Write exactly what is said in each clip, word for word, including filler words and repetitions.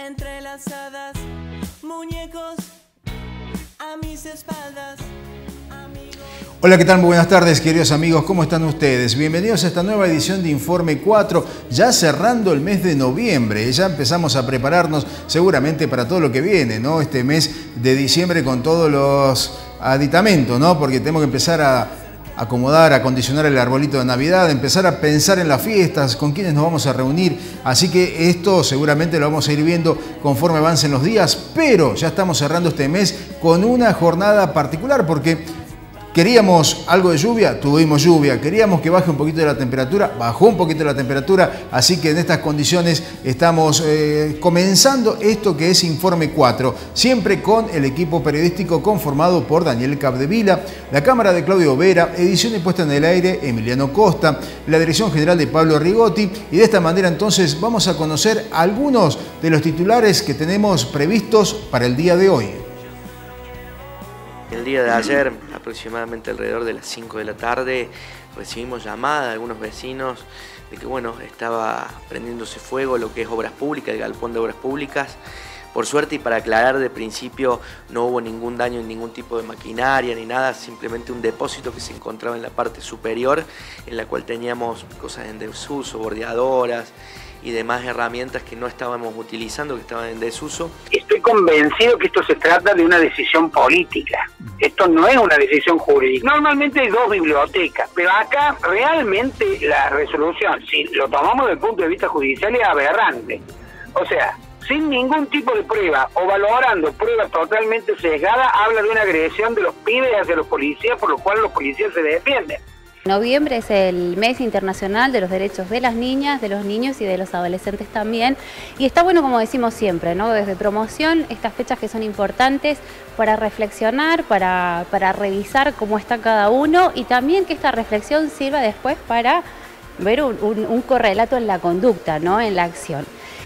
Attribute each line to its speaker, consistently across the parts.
Speaker 1: entrelazadas, muñecos a mis espaldas.
Speaker 2: Hola, ¿qué tal? Muy buenas tardes, queridos amigos. ¿Cómo están ustedes? Bienvenidos a esta nueva edición de Informe cuatro, ya cerrando el mes de noviembre. Ya empezamos a prepararnos seguramente para todo lo que viene, ¿no? Este mes de diciembre con todos los aditamentos, ¿no? Porque tenemos que empezar a acomodar, acondicionar el arbolito de Navidad, empezar a pensar en las fiestas, con quiénes nos vamos a reunir. Así que esto seguramente lo vamos a ir viendo conforme avancen los días, pero ya estamos cerrando este mes con una jornada particular porque queríamos algo de lluvia, tuvimos lluvia. Queríamos que baje un poquito de la temperatura, bajó un poquito de la temperatura. Así que en estas condiciones estamos eh, comenzando esto que es Informe cuatro. Siempre con el equipo periodístico conformado por Daniel Capdevila, la cámara de Claudio Vera, edición y puesta en el aire Emiliano Costa, la dirección general de Pablo Rigotti. Y de esta manera entonces vamos a conocer algunos de los titulares que tenemos previstos para el día de hoy.
Speaker 3: El día de ayer, aproximadamente alrededor de las cinco de la tarde, recibimos llamada de algunos vecinos de que bueno, estaba prendiéndose fuego lo que es obras públicas, el galpón de obras públicas. Por suerte, y para aclarar de principio, no hubo ningún daño en ningún tipo de maquinaria ni nada, simplemente un depósito que se encontraba en la parte superior, en la cual teníamos cosas en desuso, bordeadoras y demás herramientas que no estábamos utilizando, que estaban en desuso.
Speaker 4: Estoy convencido que esto se trata de una decisión política. Esto no es una decisión jurídica. Normalmente hay dos bibliotecas, pero acá realmente la resolución, si lo tomamos desde el punto de vista judicial, es aberrante. O sea, sin ningún tipo de prueba o valorando pruebas totalmente sesgadas, habla de una agresión de los pibes hacia los policías, por lo cual los policías se defienden.
Speaker 5: Noviembre es el mes internacional de los derechos de las niñas, de los niños y de los adolescentes también. Y está bueno, como decimos siempre, ¿no? Desde promoción, estas fechas que son importantes para reflexionar, para, para revisar cómo está cada uno y también que esta reflexión sirva después para ver un, un, un correlato en la conducta, ¿no? En la acción.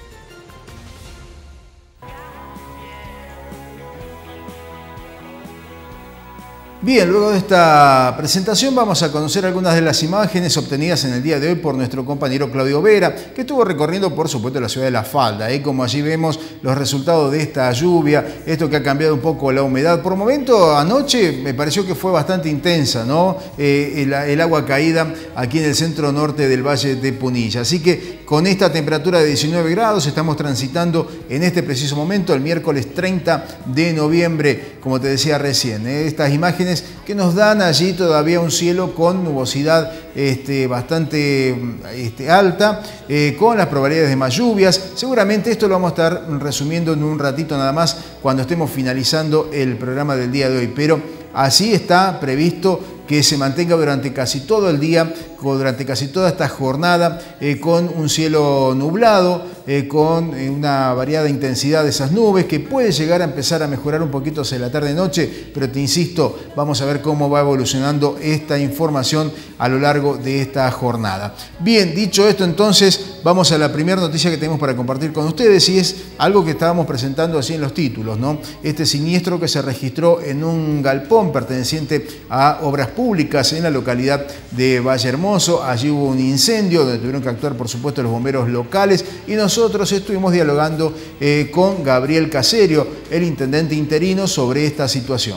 Speaker 2: Bien, luego de esta presentación vamos a conocer algunas de las imágenes obtenidas en el día de hoy por nuestro compañero Claudio Vera, que estuvo recorriendo, por supuesto, la ciudad de La Falda, ¿eh? Como allí vemos los resultados de esta lluvia, esto que ha cambiado un poco la humedad. Por momento, anoche me pareció que fue bastante intensa, ¿no? Eh, el, el agua caída aquí en el centro norte del Valle de Punilla. Así que con esta temperatura de diecinueve grados estamos transitando en este preciso momento, el miércoles treinta de noviembre, como te decía recién, ¿eh? Estas imágenes que nos dan allí todavía un cielo con nubosidad este, bastante este, alta, eh, con las probabilidades de más lluvias. Seguramente esto lo vamos a estar resumiendo en un ratito nada más cuando estemos finalizando el programa del día de hoy, pero así está previsto que se mantenga durante casi todo el día, durante casi toda esta jornada, eh, con un cielo nublado, eh, con eh, una variada intensidad de esas nubes que puede llegar a empezar a mejorar un poquito hacia la tarde-noche, pero te insisto, vamos a ver cómo va evolucionando esta información a lo largo de esta jornada. Bien, dicho esto entonces, vamos a la primera noticia que tenemos para compartir con ustedes y es algo que estábamos presentando así en los títulos, ¿no? Este siniestro que se registró en un galpón perteneciente a obras públicas en la localidad de Valle Hermoso. Allí hubo un incendio donde tuvieron que actuar, por supuesto, los bomberos locales y nosotros estuvimos dialogando eh, con Gabriel Caserio, el intendente interino, sobre esta situación.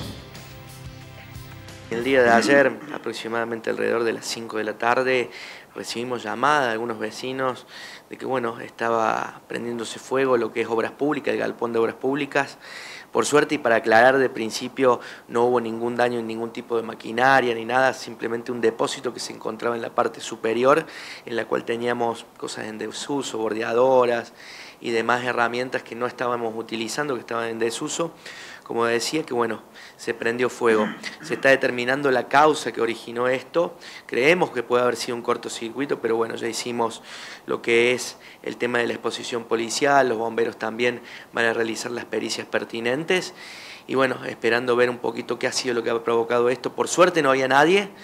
Speaker 3: El día de ayer, aproximadamente alrededor de las cinco de la tarde, recibimos llamada de algunos vecinos de que bueno, estaba prendiéndose fuego lo que es obras públicas, el galpón de obras públicas. Por suerte, y para aclarar de principio, no hubo ningún daño en ningún tipo de maquinaria ni nada, simplemente un depósito que se encontraba en la parte superior, en la cual teníamos cosas en desuso, bordeadoras y demás herramientas que no estábamos utilizando, que estaban en desuso. Como decía, que bueno, se prendió fuego. Se está determinando la causa que originó esto. Creemos que puede haber sido un cortocircuito, pero bueno, ya hicimos lo que es el tema de la exposición policial, los bomberos también van a realizar las pericias pertinentes. Y bueno, esperando ver un poquito qué ha sido lo que ha provocado esto. Por suerte no había nadie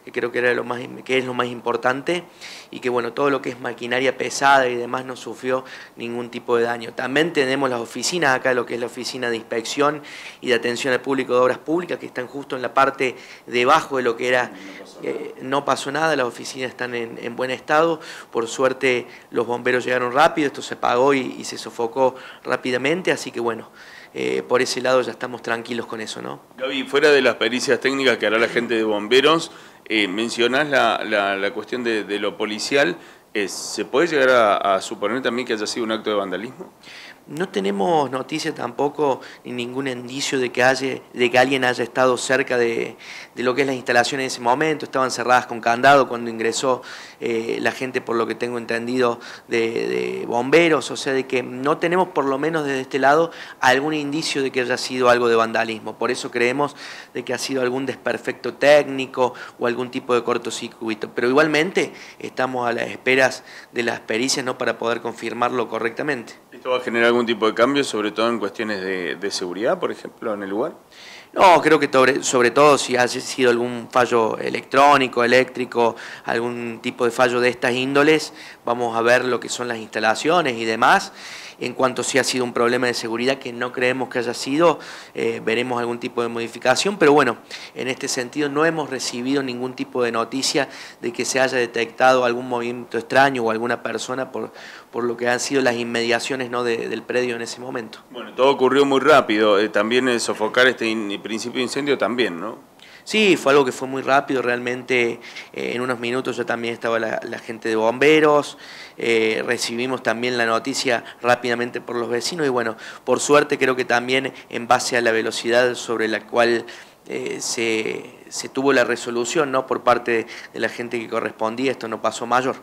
Speaker 3: que creo que, era lo más, que es lo más importante, y que bueno, todo lo que es maquinaria pesada y demás no sufrió ningún tipo de daño. También tenemos las oficinas acá, lo que es la oficina de inspección y de atención al público de obras públicas, que están justo en la parte debajo de lo que era, eh, no pasó nada, las oficinas están en, en buen estado, por suerte los bomberos llegaron rápido, esto se apagó y, y se sofocó rápidamente, así que bueno, eh, por ese lado ya estamos tranquilos con eso, ¿no?
Speaker 6: Gaby, fuera de las pericias técnicas que hará la gente de bomberos, eh, mencionás la, la, la cuestión de, de lo policial, eh, ¿se puede llegar a, a suponer también que haya sido un acto de vandalismo?
Speaker 3: No tenemos noticia tampoco ni ningún indicio de que, haya, de que alguien haya estado cerca de, de lo que es las instalaciones en ese momento. Estaban cerradas con candado cuando ingresó eh, la gente, por lo que tengo entendido, de, de bomberos. O sea, de que no tenemos, por lo menos desde este lado, algún indicio de que haya sido algo de vandalismo. Por eso creemos de que ha sido algún desperfecto técnico o algún tipo de cortocircuito. Pero igualmente estamos a las esperas de las pericias, ¿no?, para poder confirmarlo correctamente.
Speaker 6: ¿Esto va a generar algún tipo de cambio, sobre todo en cuestiones de, de seguridad, por ejemplo, en el lugar?
Speaker 3: No, creo que sobre, sobre todo si ha sido algún fallo electrónico, eléctrico, algún tipo de fallo de estas índoles, vamos a ver lo que son las instalaciones y demás. En cuanto si ha sido un problema de seguridad, que no creemos que haya sido, eh, veremos algún tipo de modificación, pero bueno, en este sentido no hemos recibido ningún tipo de noticia de que se haya detectado algún movimiento extraño o alguna persona por, por lo que han sido las inmediaciones, ¿no?, de, del predio en ese momento.
Speaker 6: Bueno, todo ocurrió muy rápido, eh, también el sofocar este in, principio de incendio también, ¿no?
Speaker 3: Sí, fue algo que fue muy rápido, realmente eh, en unos minutos ya también estaba la, la gente de bomberos, eh, recibimos también la noticia rápidamente por los vecinos y bueno, por suerte creo que también en base a la velocidad sobre la cual eh, se, se tuvo la resolución, ¿no?, por parte de la gente que correspondía, esto no pasó mayor.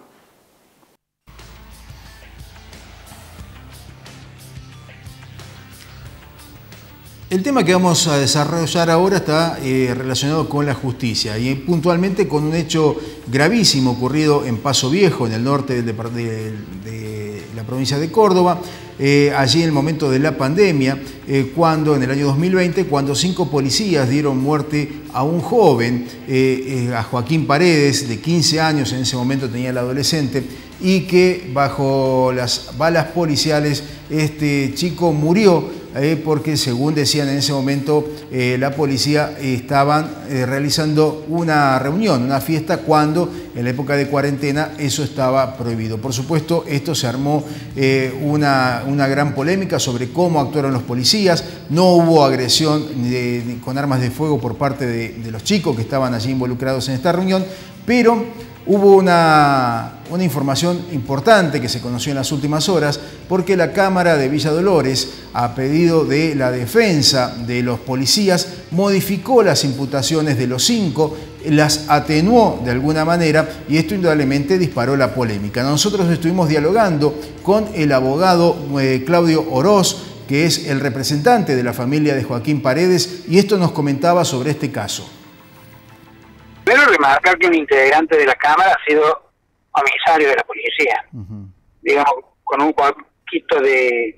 Speaker 2: El tema que vamos a desarrollar ahora está eh, relacionado con la justicia y puntualmente con un hecho gravísimo ocurrido en Paso Viejo, en el norte de, de, de la provincia de Córdoba, eh, allí en el momento de la pandemia, eh, cuando en el año dos mil veinte, cuando cinco policías dieron muerte a un joven, eh, eh, a Joaquín Paredes, de quince años, en ese momento tenía el adolescente, y que bajo las balas policiales este chico murió eh, porque, según decían en ese momento, eh, la policía eh, estaban eh, realizando una reunión, una fiesta, cuando en la época de cuarentena eso estaba prohibido. Por supuesto, esto se armó eh, una, una gran polémica sobre cómo actuaron los policías. No hubo agresión de, de, con armas de fuego por parte de, de los chicos que estaban allí involucrados en esta reunión, pero hubo una, una información importante que se conoció en las últimas horas, porque la Cámara de Villa Dolores, a pedido de la defensa de los policías, modificó las imputaciones de los cinco, las atenuó de alguna manera, y esto indudablemente disparó la polémica. Nosotros estuvimos dialogando con el abogado eh, Claudio Oroz, que es el representante de la familia de Joaquín Paredes, y esto nos comentaba sobre este caso.
Speaker 4: Primero, remarcar que un integrante de la Cámara ha sido comisario de la policía. Uh-huh. Digamos, con un poquito de,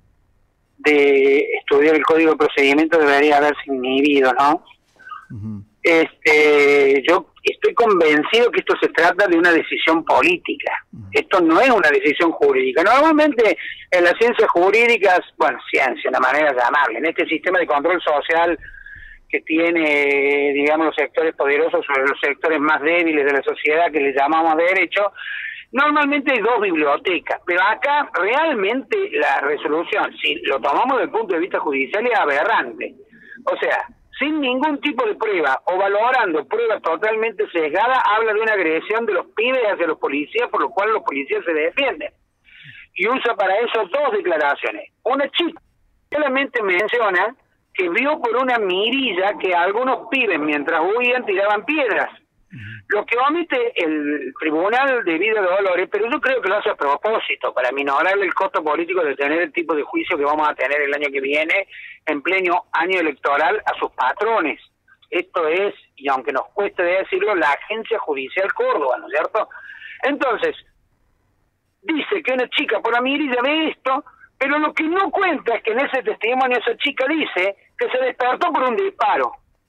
Speaker 4: de estudiar el Código de Procedimiento debería haberse inhibido, ¿no? Uh-huh. Este, yo estoy convencido que esto se trata de una decisión política. Uh-huh. Esto no es una decisión jurídica. Normalmente en las ciencias jurídicas, bueno, ciencia, una manera de llamarle, en este sistema de control social que tiene, digamos, los sectores poderosos sobre los sectores más débiles de la sociedad, que le llamamos derecho, normalmente hay dos bibliotecas, pero acá realmente la resolución, si lo tomamos desde el punto de vista judicial, es aberrante. O sea, sin ningún tipo de prueba o valorando pruebas totalmente sesgadas, habla de una agresión de los pibes hacia los policías, por lo cual los policías se defienden. Y usa para eso dos declaraciones. Una chica solamente menciona que vio por una mirilla que algunos pibes, mientras huían, tiraban piedras. Uh-huh. Lo que omite el Tribunal de Villa Dolores, pero yo creo que lo hace a propósito, para minorarle el costo político de tener el tipo de juicio que vamos a tener el año que viene, en pleno año electoral, a sus patrones. Esto es, y aunque nos cueste decirlo, la Agencia Judicial Córdoba, ¿no es cierto? Entonces, dice que una chica por la mirilla ve esto, pero lo que no cuenta es que en ese testimonio esa chica dice que se despertó por un disparo.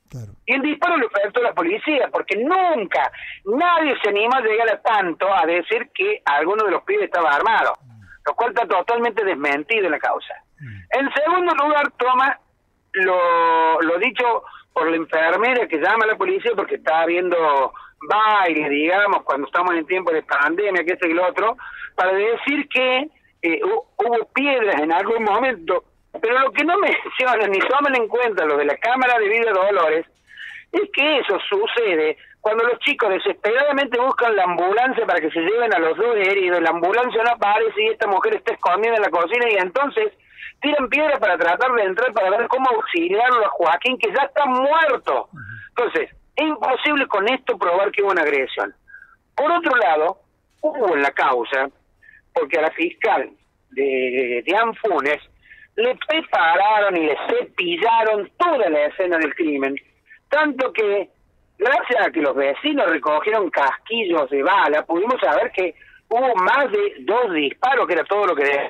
Speaker 2: Claro.
Speaker 4: Y el disparo lo efectuó la policía, porque nunca, nadie se anima a llegar a tanto a decir que alguno de los pibes estaba armado, lo cual está totalmente desmentido en la causa. En segundo lugar, toma lo, lo dicho por la enfermera que llama a la policía porque está habiendo baile, digamos, cuando estamos en tiempo de pandemia, que este y lo otro, para decir que eh, hubo piedras en algún momento. Pero lo que no mencionan ni toman en cuenta los de la Cámara de Villa Dolores es que eso sucede cuando los chicos desesperadamente buscan la ambulancia para que se lleven a los dos heridos, la ambulancia no aparece y esta mujer está escondida en la cocina y entonces tiran piedras para tratar de entrar para ver cómo auxiliarlo a Joaquín, que ya está muerto. Entonces, es imposible con esto probar que hubo una agresión. Por otro lado, hubo en la causa, porque a la fiscal de, de Anfunes le prepararon y le cepillaron toda la escena del crimen, tanto que, gracias a que los vecinos recogieron casquillos de bala, pudimos saber que hubo más de dos disparos, que era todo lo que de,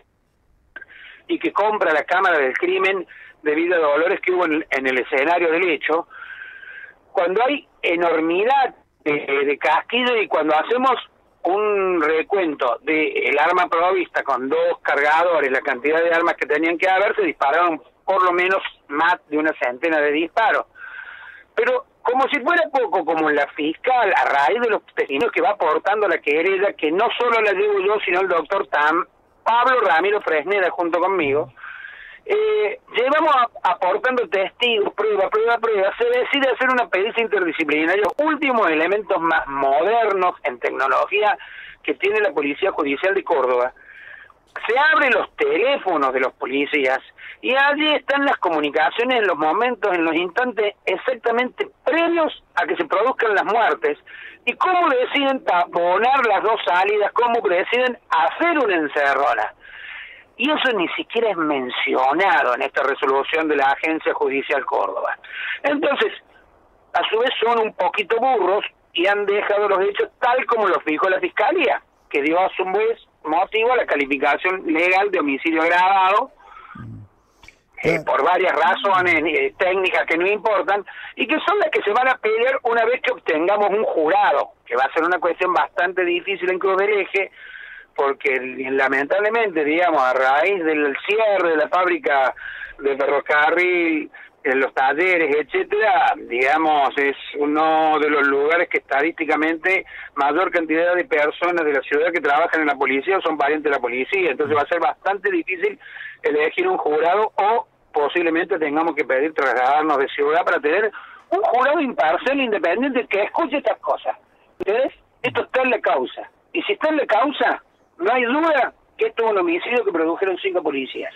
Speaker 4: y que compra la Cámara del Crimen de Villa Dolores que hubo en, en el escenario del hecho, cuando hay enormidad de, de casquillos y cuando hacemos un recuento del arma provista con dos cargadores, la cantidad de armas que tenían que haber, se dispararon por lo menos más de una centena de disparos. Pero como si fuera poco, como la fiscal, a raíz de los testimonios que va aportando la querella, que no solo la llevo yo, sino el doctor Tam, Pablo Ramiro Fresneda junto conmigo, eh, llevamos a, aportando testigos, prueba, prueba, prueba, se decide hacer una pericia interdisciplinaria, los últimos elementos más modernos en tecnología que tiene la Policía Judicial de Córdoba. Se abren los teléfonos de los policías y allí están las comunicaciones en los momentos, en los instantes exactamente previos a que se produzcan las muertes y cómo deciden taponar las dos salidas, cómo deciden hacer una encerrona. Y eso ni siquiera es mencionado en esta resolución de la Agencia Judicial Córdoba. Entonces, a su vez son un poquito burros y han dejado los hechos tal como los fijó la Fiscalía, que dio a su vez motivo a la calificación legal de homicidio agravado, eh, por varias razones eh, técnicas que no importan, y que son las que se van a pelear una vez que obtengamos un jurado, que va a ser una cuestión bastante difícil en Cruz del Eje, porque lamentablemente, digamos, a raíz del cierre de la fábrica de ferrocarril, en los talleres, etcétera, digamos, es uno de los lugares que estadísticamente mayor cantidad de personas de la ciudad que trabajan en la policía o son parientes de la policía, entonces va a ser bastante difícil elegir un jurado o posiblemente tengamos que pedir trasladarnos de ciudad para tener un jurado imparcial, independiente, que escuche estas cosas. ¿Ustedes? Esto está en la causa, y si está en la causa, no hay duda que esto es un homicidio que produjeron cinco policías.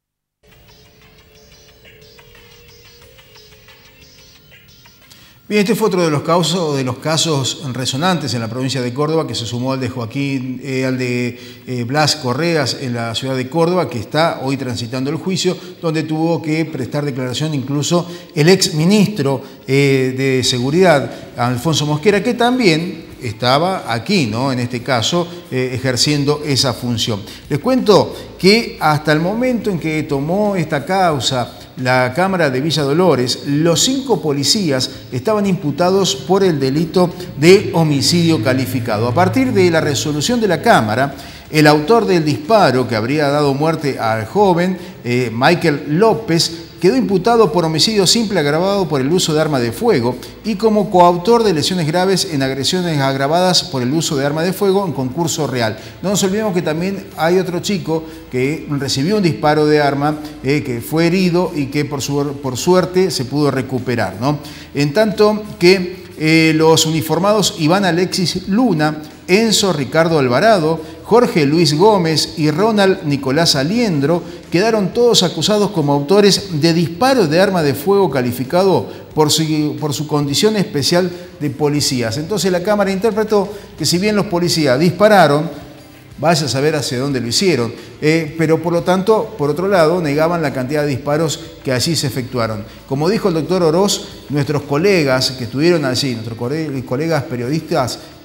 Speaker 2: Bien, este fue otro de los casos, de los casos resonantes en la provincia de Córdoba, que se sumó al de Joaquín, eh, al de eh, Blas Correas en la ciudad de Córdoba, que está hoy transitando el juicio, donde tuvo que prestar declaración incluso el ex ministro eh, de Seguridad, Alfonso Mosquera, que también estaba aquí, ¿no? En este caso, eh, ejerciendo esa función. Les cuento que hasta el momento en que tomó esta causa la Cámara de Villa Dolores, los cinco policías estaban imputados por el delito de homicidio calificado. A partir de la resolución de la Cámara, el autor del disparo que habría dado muerte al joven, eh, Michael López, quedó imputado por homicidio simple agravado por el uso de arma de fuego y como coautor de lesiones graves en agresiones agravadas por el uso de arma de fuego en concurso real. No nos olvidemos que también hay otro chico que recibió un disparo de arma, eh, que fue herido y que por, su, por suerte se pudo recuperar, ¿no? En tanto que eh, los uniformados Iván Alexis Luna, Enzo Ricardo Alvarado, Jorge Luis Gómez y Ronald Nicolás Aliendro quedaron todos acusados como autores de disparos de arma de fuego calificado por su, por su condición especial de policías. Entonces la Cámara interpretó que si bien los policías dispararon, vaya a saber hacia dónde lo hicieron, eh, pero por lo tanto, por otro lado, negaban la cantidad de disparos que allí se efectuaron. Como dijo el doctor Oroz, nuestros colegas que estuvieron allí, nuestros colegas periodistas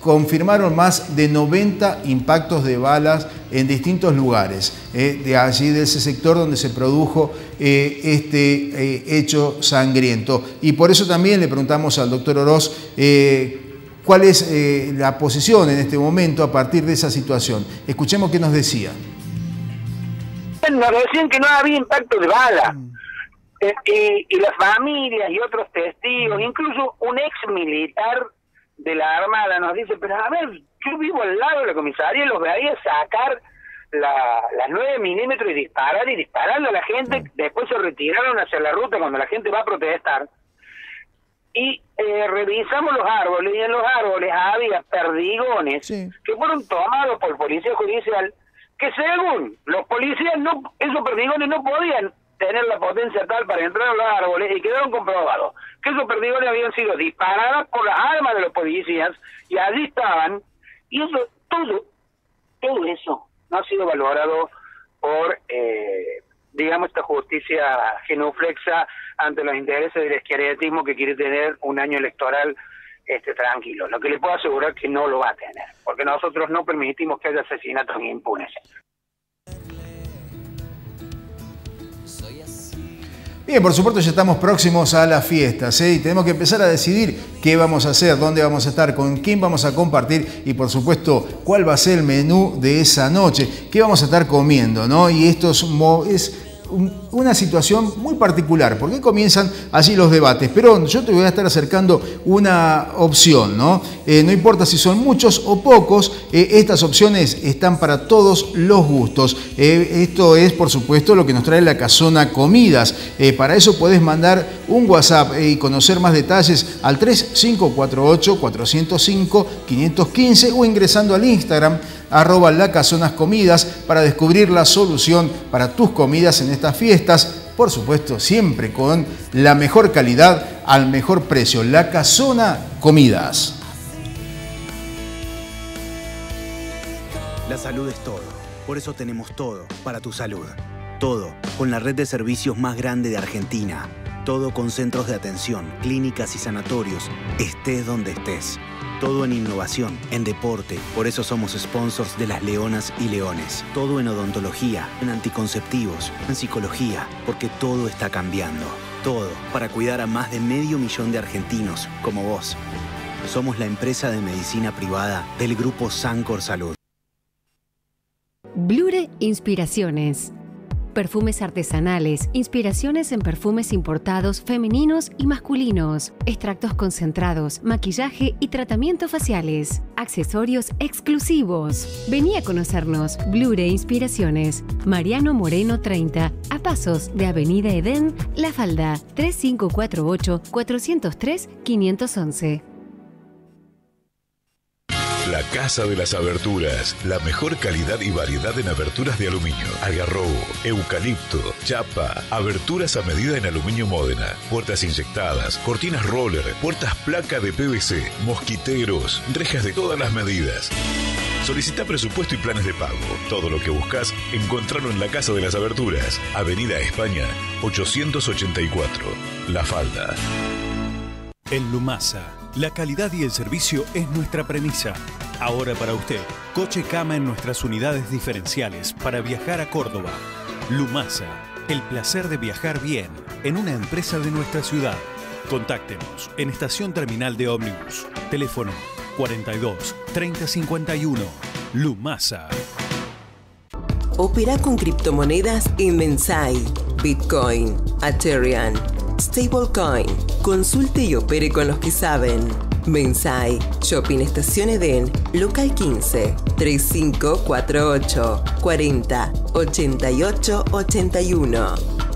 Speaker 2: confirmaron más de noventa impactos de balas en distintos lugares, eh, de allí, de ese sector donde se produjo eh, este eh, hecho sangriento. Y por eso también le preguntamos al doctor Oroz eh, cuál es eh, la posición en este momento a partir de esa situación. Escuchemos qué nos decía.
Speaker 4: Nos decían que no había impacto de bala. Eh, y, y las familias y otros testigos, incluso un ex militar de la Armada nos dice, pero a ver, yo vivo al lado de la comisaría y los veía sacar la, las nueve milímetros y disparar y disparando a la gente. Después se retiraron hacia la ruta cuando la gente va a protestar. Y eh, revisamos los árboles, y en los árboles había perdigones sí. que fueron tomados por policía judicial, que según los policías, no, esos perdigones no podían tener la potencia tal para entrar a los árboles, y quedaron comprobados que esos perdigones habían sido disparados por las armas de los policías, y allí estaban, y eso, todo, todo eso no ha sido valorado por, eh, digamos, esta justicia genuflexa ante los intereses del esquerdetismo que quiere tener un año electoral este tranquilo. Lo que le puedo asegurar que no lo va a tener, porque nosotros no permitimos que haya asesinatos impunes.
Speaker 2: Bien, por supuesto ya estamos próximos a las fiestas, ¿eh? Y tenemos que empezar a decidir qué vamos a hacer, dónde vamos a estar, con quién vamos a compartir y por supuesto cuál va a ser el menú de esa noche, qué vamos a estar comiendo, ¿no? Y esto es, es una situación muy particular, porque comienzan allí los debates, pero yo te voy a estar acercando una opción, ¿no? Eh, no importa si son muchos o pocos, eh, estas opciones están para todos los gustos. Eh, esto es, por supuesto, lo que nos trae la Casona Comidas. Eh, para eso podés mandar un WhatsApp eh, y conocer más detalles al tres cinco cuatro ocho, cuatro cero cinco, cinco uno cinco o ingresando al Instagram arroba la Casonas Comidas para descubrir la solución para tus comidas en estas fiestas. Por supuesto, siempre con la mejor calidad al mejor precio. La Casona Comidas.
Speaker 7: La salud es todo. Por eso tenemos todo para tu salud. Todo con la red de servicios más grande de Argentina. Todo con centros de atención, clínicas y sanatorios. Estés donde estés. Todo en innovación, en deporte. Por eso somos sponsors de las Leonas y Leones. Todo en odontología, en anticonceptivos, en psicología. Porque todo está cambiando. Todo para cuidar a más de medio millón de argentinos, como vos. Somos la empresa de medicina privada del Grupo Sancor Salud.
Speaker 8: Blure Inspiraciones. Perfumes artesanales, inspiraciones en perfumes importados femeninos y masculinos, extractos concentrados, maquillaje y tratamientos faciales, accesorios exclusivos. Vení a conocernos. Blure Inspiraciones, Mariano Moreno treinta, a pasos de Avenida Edén, La Falda, tres cinco cuatro ocho, cuatro cero tres, cinco uno uno.
Speaker 9: La Casa de las Aberturas, la mejor calidad y variedad en aberturas de aluminio, algarrobo, eucalipto, chapa, aberturas a medida en aluminio Módena, puertas inyectadas, cortinas roller, puertas placa de P V C, mosquiteros, rejas de todas las medidas. Solicita presupuesto y planes de pago. Todo lo que buscas, encontrarlo en la Casa de las Aberturas, Avenida España, ochocientos ochenta y cuatro, La Falda.
Speaker 10: En Lumasa, la calidad y el servicio es nuestra premisa. Ahora para usted, coche cama en nuestras unidades diferenciales para viajar a Córdoba. Lumasa, el placer de viajar bien en una empresa de nuestra ciudad. Contáctenos en Estación Terminal de Ómnibus. Teléfono cuarenta y dos, treinta cincuenta y uno. Lumasa.
Speaker 11: Opera con criptomonedas en Mensai, Bitcoin, Ethereum, Stablecoin. Consulte y opere con los que saben. Mensai, Shopping Estación Edén, Local quince, tres cinco cuatro ocho, cuarenta, ochenta y ocho, ochenta y uno.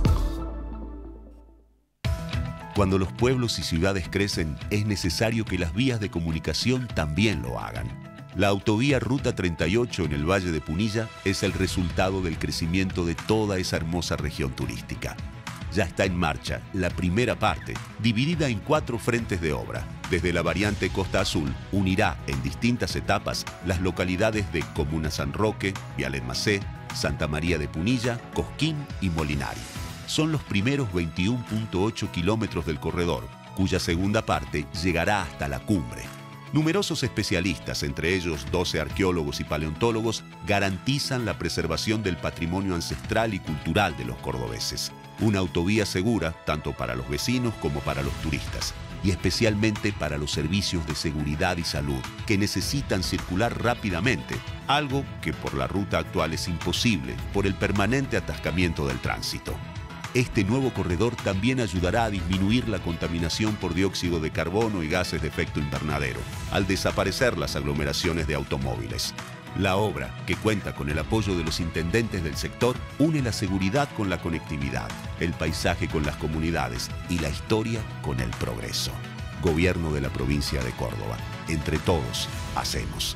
Speaker 12: Cuando los pueblos y ciudades crecen, es necesario que las vías de comunicación también lo hagan. La autovía Ruta treinta y ocho en el Valle de Punilla es el resultado del crecimiento de toda esa hermosa región turística. Ya está en marcha la primera parte, dividida en cuatro frentes de obra. Desde la variante Costa Azul, unirá en distintas etapas las localidades de Comuna San Roque, Vialemacé, Santa María de Punilla, Cosquín y Molinari. Son los primeros veintiuno punto ocho kilómetros del corredor, cuya segunda parte llegará hasta la cumbre. Numerosos especialistas, entre ellos doce arqueólogos y paleontólogos, garantizan la preservación del patrimonio ancestral y cultural de los cordobeses. Una autovía segura tanto para los vecinos como para los turistas, y especialmente para los servicios de seguridad y salud, que necesitan circular rápidamente, algo que por la ruta actual es imposible por el permanente atascamiento del tránsito. Este nuevo corredor también ayudará a disminuir la contaminación por dióxido de carbono y gases de efecto invernadero, al desaparecer las aglomeraciones de automóviles. La obra, que cuenta con el apoyo de los intendentes del sector, une la seguridad con la conectividad, el paisaje con las comunidades y la historia con el progreso. Gobierno de la provincia de Córdoba. Entre todos, hacemos.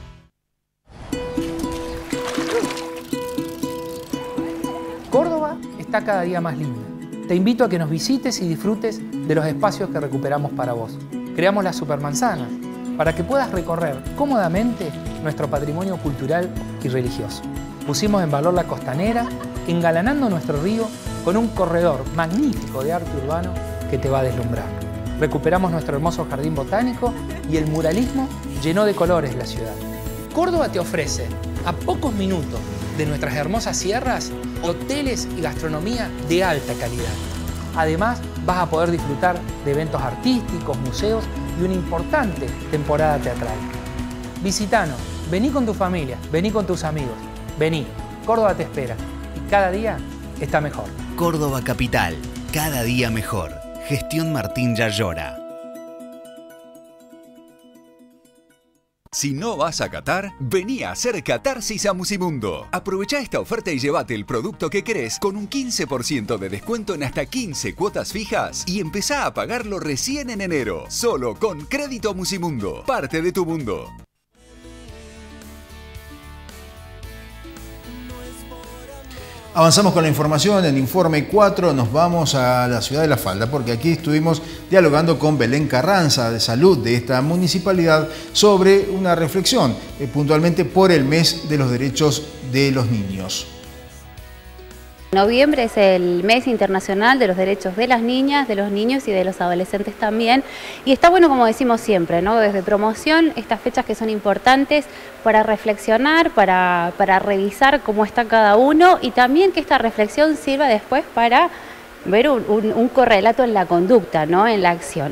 Speaker 13: Córdoba está cada día más linda. Te invito a que nos visites y disfrutes de los espacios que recuperamos para vos. Creamos las supermanzanas para que puedas recorrer cómodamente nuestro patrimonio cultural y religioso. Pusimos en valor la costanera, engalanando nuestro río con un corredor magnífico de arte urbano que te va a deslumbrar. Recuperamos nuestro hermoso jardín botánico y el muralismo llenó de colores la ciudad. Córdoba te ofrece, a pocos minutos de nuestras hermosas sierras, hoteles y gastronomía de alta calidad. Además, vas a poder disfrutar de eventos artísticos, museos y una importante temporada teatral. Visítanos, vení con tu familia, vení con tus amigos, vení, Córdoba te espera y cada día está mejor.
Speaker 7: Córdoba Capital, cada día mejor. Gestión Martín Yayora.
Speaker 14: Si no vas a Qatar, vení a hacer Catarsis a Musimundo. Aprovecha esta oferta y llévate el producto que querés con un quince por ciento de descuento en hasta quince cuotas fijas y empezá a pagarlo recién en enero. Solo con Crédito Musimundo. Parte de tu mundo.
Speaker 2: Avanzamos con la información, en Informe cuatro nos vamos a la ciudad de La Falda porque aquí estuvimos dialogando con Belén Carranza de Salud de esta municipalidad sobre una reflexión eh, puntualmente por el mes de los derechos de los niños.
Speaker 5: Noviembre es el mes internacional de los derechos de las niñas, de los niños y de los adolescentes también. Y está bueno, como decimos siempre, ¿no? Desde promoción, estas fechas que son importantes para reflexionar, para, para revisar cómo está cada uno y también que esta reflexión sirva después para ver un, un, un correlato en la conducta, ¿no? En la acción.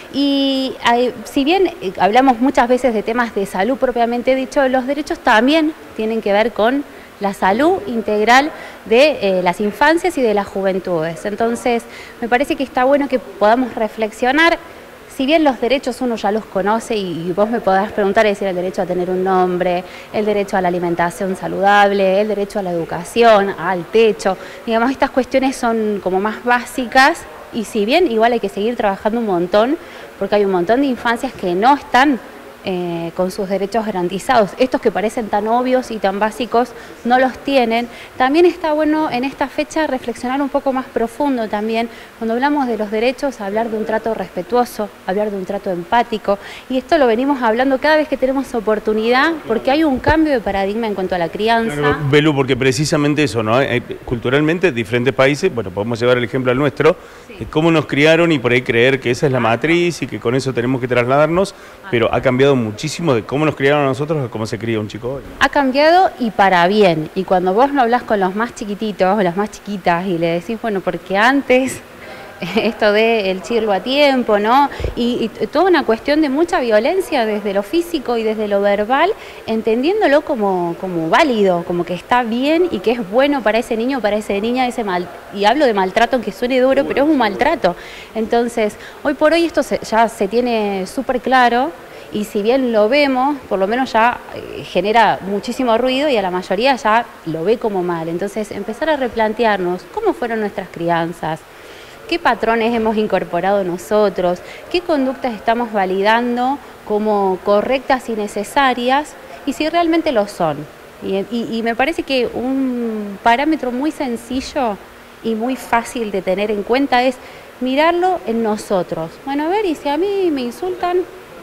Speaker 5: Y eh, si bien eh, hablamos muchas veces de temas de salud propiamente dicho, los derechos también tienen que ver con la salud integral de eh, las infancias y de las juventudes. Entonces, me parece que está bueno que podamos reflexionar, si bien los derechos uno ya los conoce y, y vos me podrás preguntar y decir el derecho a tener un nombre, el derecho a la alimentación saludable, el derecho a la educación, al techo, digamos, estas cuestiones son como más básicas y si bien igual hay que seguir trabajando un montón, porque hay un montón de infancias que no están Eh, con sus derechos garantizados. Estos que parecen tan obvios y tan básicos no los tienen. También está bueno en esta fecha reflexionar un poco más profundo también. Cuando hablamos de los derechos, hablar de un trato respetuoso, hablar de un trato empático. Y esto lo venimos hablando cada vez que tenemos oportunidad porque hay un cambio de paradigma en cuanto a la crianza.
Speaker 6: Claro, Belu, porque precisamente eso, ¿no? Hay, culturalmente, diferentes países, bueno, podemos llevar el ejemplo al nuestro, sí, de cómo nos criaron y por ahí creer que esa es la matriz y que con eso tenemos que trasladarnos, pero ha cambiado muchísimo de cómo nos criaron a nosotros a cómo se cría un chico hoy.
Speaker 5: Ha cambiado y para bien. Y cuando vos no hablás con los más chiquititos, las más chiquitas, y le decís, bueno, porque antes esto de el chirlo a tiempo, ¿no? Y, y toda una cuestión de mucha violencia desde lo físico y desde lo verbal, entendiéndolo como, como válido, como que está bien y que es bueno para ese niño, para esa niña, ese mal, y hablo de maltrato, aunque suene duro, pero es un maltrato. Entonces, hoy por hoy esto se, ya se tiene súper claro. Y si bien lo vemos, por lo menos ya eh, genera muchísimo ruido y a la mayoría ya lo ve como mal. Entonces, empezar a replantearnos cómo fueron nuestras crianzas, qué patrones hemos incorporado nosotros, qué conductas estamos validando como correctas y necesarias y si realmente lo son. Y, y, y me parece que un parámetro muy sencillo y muy fácil de tener en cuenta es mirarlo en nosotros. Bueno, a ver, y si a mí me insultan,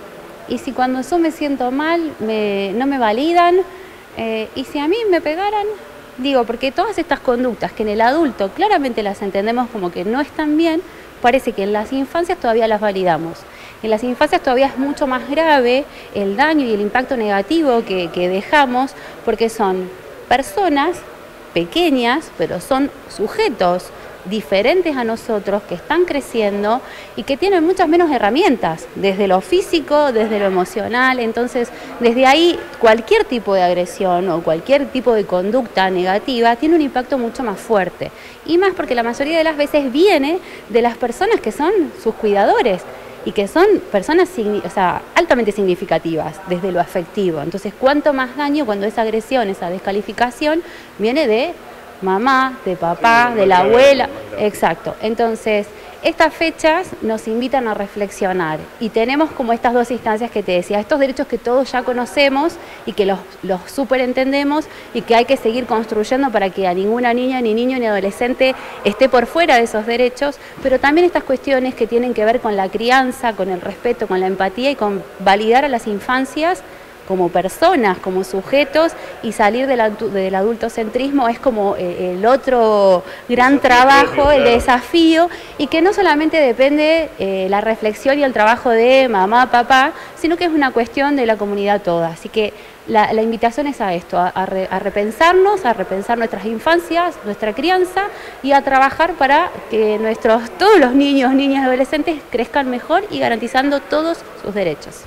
Speaker 5: y si cuando yo me siento mal me, no me validan, eh, y si a mí me pegaran, digo, porque todas estas conductas que en el adulto claramente las entendemos como que no están bien, parece que en las infancias todavía las validamos. En las infancias todavía es mucho más grave el daño y el impacto negativo que, que dejamos, porque son personas pequeñas, pero son sujetos diferentes a nosotros, que están creciendo y que tienen muchas menos herramientas, desde lo físico, desde lo emocional. Entonces, desde ahí, cualquier tipo de agresión o cualquier tipo de conducta negativa tiene un impacto mucho más fuerte. Y más porque la mayoría de las veces viene de las personas que son sus cuidadores y que son personas o sea, altamente significativas desde lo afectivo. Entonces, cuánto más daño cuando esa agresión, esa descalificación viene de mamá, de papá, de la abuela, exacto. Entonces, estas fechas nos invitan a reflexionar y tenemos como estas dos instancias que te decía, estos derechos que todos ya conocemos y que los, los súper entendemos y que hay que seguir construyendo para que a ninguna niña, ni niño, ni adolescente esté por fuera de esos derechos, pero también estas cuestiones que tienen que ver con la crianza, con el respeto, con la empatía y con validar a las infancias como personas, como sujetos, y salir del, del adultocentrismo es como eh, el otro gran trabajo, el desafío, y que no solamente depende eh, la reflexión y el trabajo de mamá, papá, sino que es una cuestión de la comunidad toda. Así que la, la invitación es a esto, a, a, re, a repensarnos, a repensar nuestras infancias, nuestra crianza, y a trabajar para que nuestros, todos los niños, niñas y adolescentes crezcan mejor y garantizando todos sus derechos.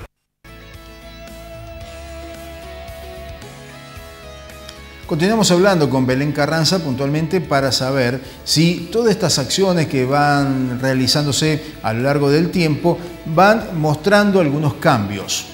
Speaker 2: Continuamos hablando con Belén Carranza puntualmente para saber si todas estas acciones que van realizándose a lo largo del tiempo van mostrando algunos cambios.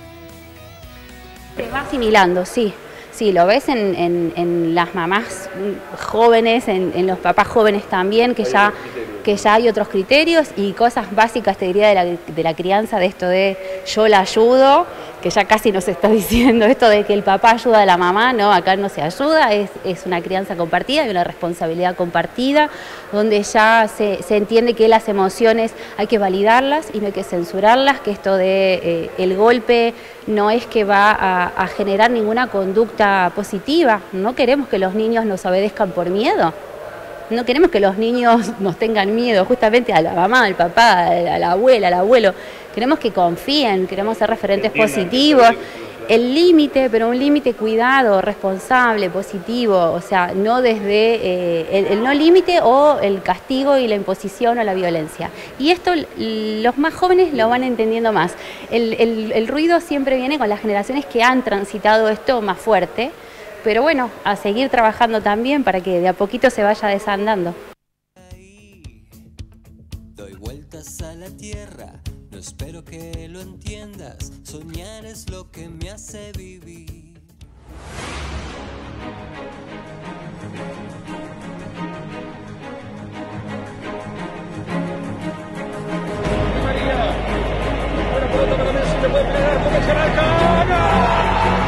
Speaker 5: Se va asimilando, sí. Sí, lo ves en, en, en las mamás jóvenes, en, en los papás jóvenes también, que ya, que ya hay otros criterios y cosas básicas, te diría, de la, de la crianza, de esto de yo la ayudo, que ya casi nos está diciendo esto de que el papá ayuda a la mamá, no, acá no se ayuda, es, es una crianza compartida y una responsabilidad compartida, donde ya se, se entiende que las emociones hay que validarlas y no hay que censurarlas, que esto de eh, el golpe no es que va a, a generar ninguna conducta positiva. No queremos que los niños nos obedezcan por miedo. No queremos que los niños nos tengan miedo justamente a la mamá, al papá, a la abuela, al abuelo. Queremos que confíen, queremos ser referentes positivos. El límite, pero un límite cuidado, responsable, positivo, o sea, no desde eh, el, el no límite o el castigo y la imposición o la violencia. Y esto los más jóvenes lo van entendiendo más. El, el, el ruido siempre viene con las generaciones que han transitado esto más fuerte, pero bueno, a seguir trabajando también para que de a poquito se vaya desandando.
Speaker 1: Doy vueltas a la tierra. No espero que lo entiendas, soñar es lo que me hace vivir.
Speaker 15: María, buena pelota para Messi, le puede pegar, puede llegar acá.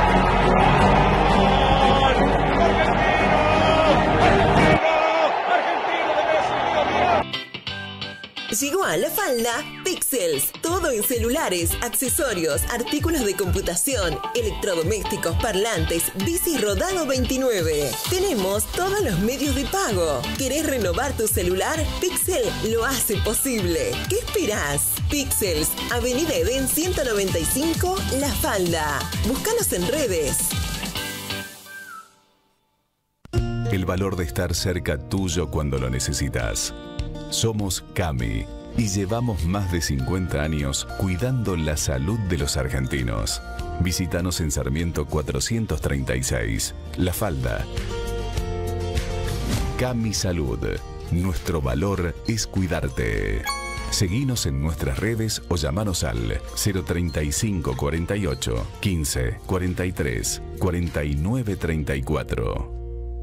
Speaker 11: Llegó a La Falda Pixels, todo en celulares, accesorios, artículos de computación, electrodomésticos, parlantes, bici rodado veintinueve. Tenemos todos los medios de pago. ¿Querés renovar tu celular? Pixel lo hace posible. ¿Qué esperás? Pixels, Avenida Edén ciento noventa y cinco, La Falda. Búscanos en redes.
Speaker 9: El valor de estar cerca tuyo cuando lo necesitas. Somos Cami y llevamos más de cincuenta años cuidando la salud de los argentinos. Visítanos en Sarmiento cuatrocientos treinta y seis, La Falda. Cami Salud. Nuestro valor es cuidarte. Seguinos en nuestras redes o llamanos al cero treinta y cinco cuarenta y ocho quince cuarenta y tres cuarenta y nueve treinta y cuatro.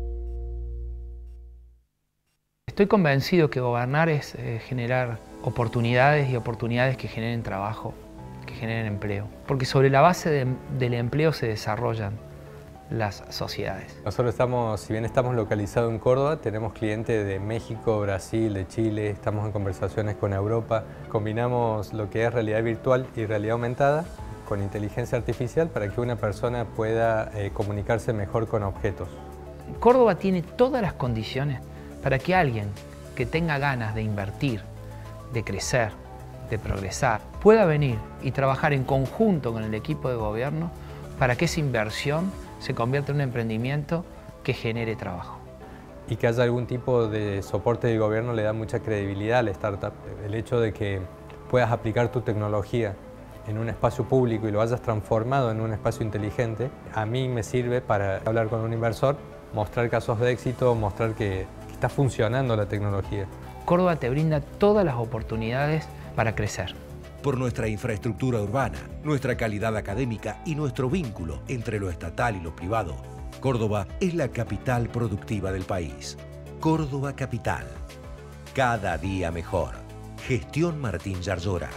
Speaker 13: Estoy convencido que gobernar es eh, generar oportunidades y oportunidades que generen trabajo, que generen empleo. Porque sobre la base de, del empleo se desarrollan las sociedades.
Speaker 16: Nosotros estamos, si bien estamos localizados en Córdoba, tenemos clientes de México, Brasil, de Chile, estamos en conversaciones con Europa. Combinamos lo que es realidad virtual y realidad aumentada con inteligencia artificial para que una persona pueda eh, comunicarse mejor con objetos.
Speaker 13: Córdoba tiene todas las condiciones para que alguien que tenga ganas de invertir, de crecer, de progresar, pueda venir y trabajar en conjunto con el equipo de gobierno para que esa inversión se convierta en un emprendimiento que genere trabajo.
Speaker 16: Y que haya algún tipo de soporte del gobierno le da mucha credibilidad a la startup. El hecho de que puedas aplicar tu tecnología en un espacio público y lo hayas transformado en un espacio inteligente, a mí me sirve para hablar con un inversor, mostrar casos de éxito, mostrar que, que está funcionando la tecnología.
Speaker 13: Córdoba te brinda todas las oportunidades para crecer.
Speaker 17: Por nuestra infraestructura urbana, nuestra calidad académica y nuestro vínculo entre lo estatal y lo privado, Córdoba es la capital productiva del país. Córdoba Capital. Cada día mejor. Gestión Martín Yarzora.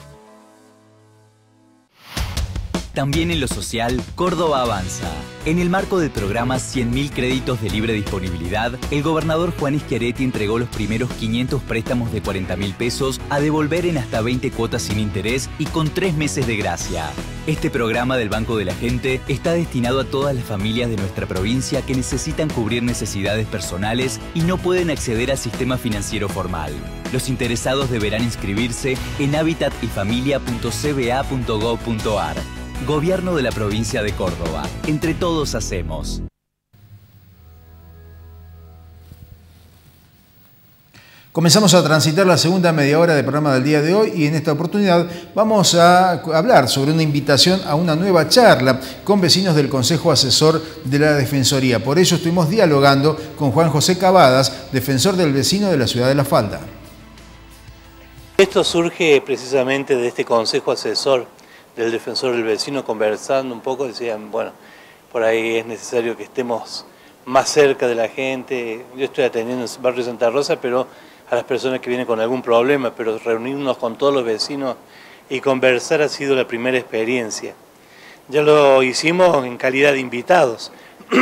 Speaker 18: También en lo social, Córdoba avanza. En el marco del programa cien mil créditos de libre disponibilidad, el gobernador Juan Schiaretti entregó los primeros quinientos préstamos de cuarenta mil pesos a devolver en hasta veinte cuotas sin interés y con tres meses de gracia. Este programa del Banco de la Gente está destinado a todas las familias de nuestra provincia que necesitan cubrir necesidades personales y no pueden acceder al sistema financiero formal. Los interesados deberán inscribirse en habitat y familia punto c b a punto gov punto a r. Gobierno de la provincia de Córdoba. Entre todos hacemos.
Speaker 2: Comenzamos a transitar la segunda media hora del programa del día de hoy y en esta oportunidad vamos a hablar sobre una invitación a una nueva charla con vecinos del Consejo Asesor de la Defensoría. Por ello estuvimos dialogando con Juan José Cavadas, defensor del vecino de la ciudad de La Falda.
Speaker 19: Esto surge precisamente de este Consejo Asesor del defensor del vecino, conversando un poco, decían, bueno, por ahí es necesario que estemos más cerca de la gente. Yo estoy atendiendo en el barrio Santa Rosa, pero a las personas que vienen con algún problema, pero reunirnos con todos los vecinos y conversar ha sido la primera experiencia. Ya lo hicimos en calidad de invitados,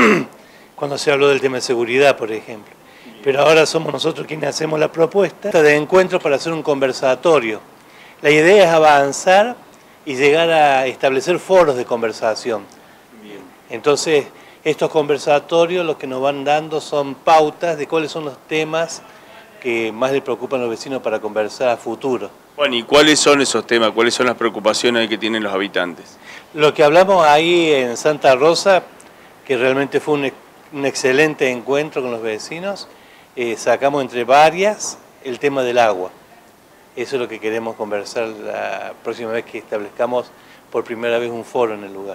Speaker 19: cuando se habló del tema de seguridad, por ejemplo. Pero ahora somos nosotros quienes hacemos la propuesta de encuentro para hacer un conversatorio. La idea es avanzar y llegar a establecer foros de conversación. Bien. Entonces, estos conversatorios lo que nos van dando son pautas de cuáles son los temas que más les preocupan a los vecinos para conversar a futuro.
Speaker 6: Bueno, ¿y cuáles son esos temas? ¿Cuáles son las preocupaciones que tienen los habitantes?
Speaker 19: Lo que hablamos ahí en Santa Rosa, que realmente fue un, un excelente encuentro con los vecinos, eh, sacamos entre varias el tema del agua. Eso es lo que queremos conversar la próxima vez que establezcamos por primera vez un foro en el lugar.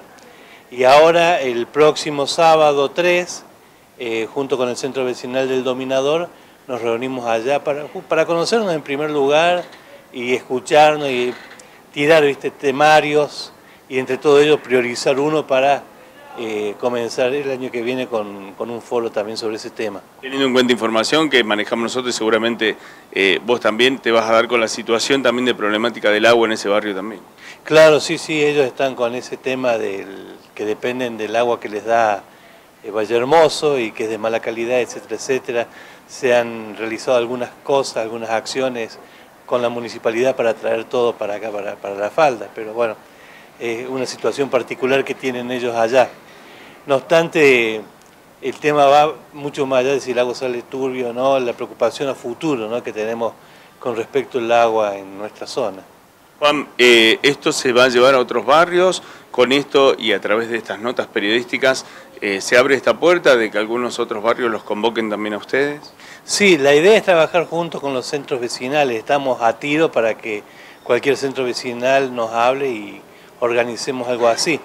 Speaker 19: Y ahora, el próximo sábado tres, eh, junto con el Centro Vecinal del Dominador, nos reunimos allá para, para conocernos en primer lugar y escucharnos y tirar, ¿viste?, temarios y entre todo ello priorizar uno para eh, comenzar el año que viene con, con un foro también sobre ese tema.
Speaker 6: Teniendo en cuenta información que manejamos nosotros, seguramente eh, vos también te vas a dar con la situación también de problemática del agua en ese barrio también.
Speaker 19: Claro, sí, sí, ellos están con ese tema del que dependen del agua que les da eh, Valle Hermoso y que es de mala calidad, etcétera, etcétera. Se han realizado algunas cosas, algunas acciones con la municipalidad para traer todo para acá, para, para La Falda, pero bueno, es eh, una situación particular que tienen ellos allá. No obstante, el tema va mucho más allá de si el agua sale turbio o no, la preocupación a futuro, ¿no?, que tenemos con respecto al agua en nuestra zona.
Speaker 6: Juan, eh, ¿esto se va a llevar a otros barrios? Con esto y a través de estas notas periodísticas, eh, ¿se abre esta puerta de que algunos otros barrios los convoquen también a ustedes?
Speaker 19: Sí, la idea es trabajar juntos con los centros vecinales. Estamos a tiro para que cualquier centro vecinal nos hable y organicemos algo así.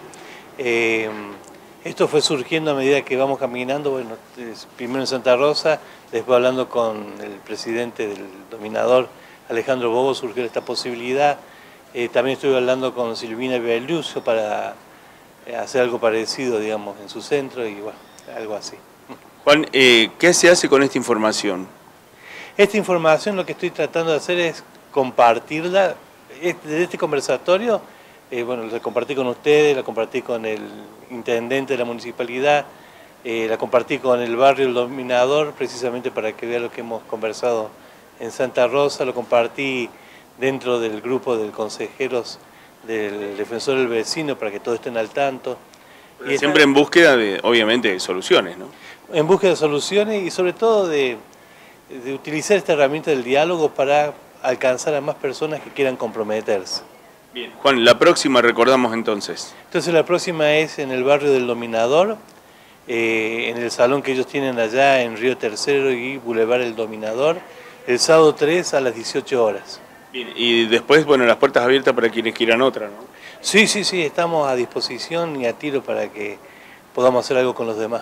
Speaker 19: Eh, esto fue surgiendo a medida que vamos caminando, bueno, primero en Santa Rosa, después hablando con el presidente del Dominador, Alejandro Bobo, surgió esta posibilidad. Eh, también estuve hablando con Silvina Belluso para hacer algo parecido, digamos, en su centro y bueno, algo así.
Speaker 6: Juan, eh, ¿qué se hace con esta información?
Speaker 19: Esta información lo que estoy tratando de hacer es compartirla. Desde este conversatorio, eh, bueno, la compartí con ustedes, la compartí con el intendente de la municipalidad, eh, la compartí con el barrio El Dominador, precisamente para que vea lo que hemos conversado en Santa Rosa, lo compartí dentro del grupo de consejeros del defensor del vecino para que todos estén al tanto.
Speaker 6: Y siempre en búsqueda de, obviamente, de soluciones, ¿no?
Speaker 19: En búsqueda de soluciones y sobre todo de, de utilizar esta herramienta del diálogo para alcanzar a más personas que quieran comprometerse.
Speaker 6: Bien, Juan, la próxima recordamos entonces.
Speaker 19: Entonces la próxima es en el barrio del Dominador, eh, en el salón que ellos tienen allá en Río Tercero y Boulevard El Dominador, el sábado tres a las dieciocho horas.
Speaker 6: Bien, y después, bueno, las puertas abiertas para quienes quieran otra, ¿no?
Speaker 19: Sí, sí, sí, estamos a disposición y a tiro para que podamos hacer algo con los demás.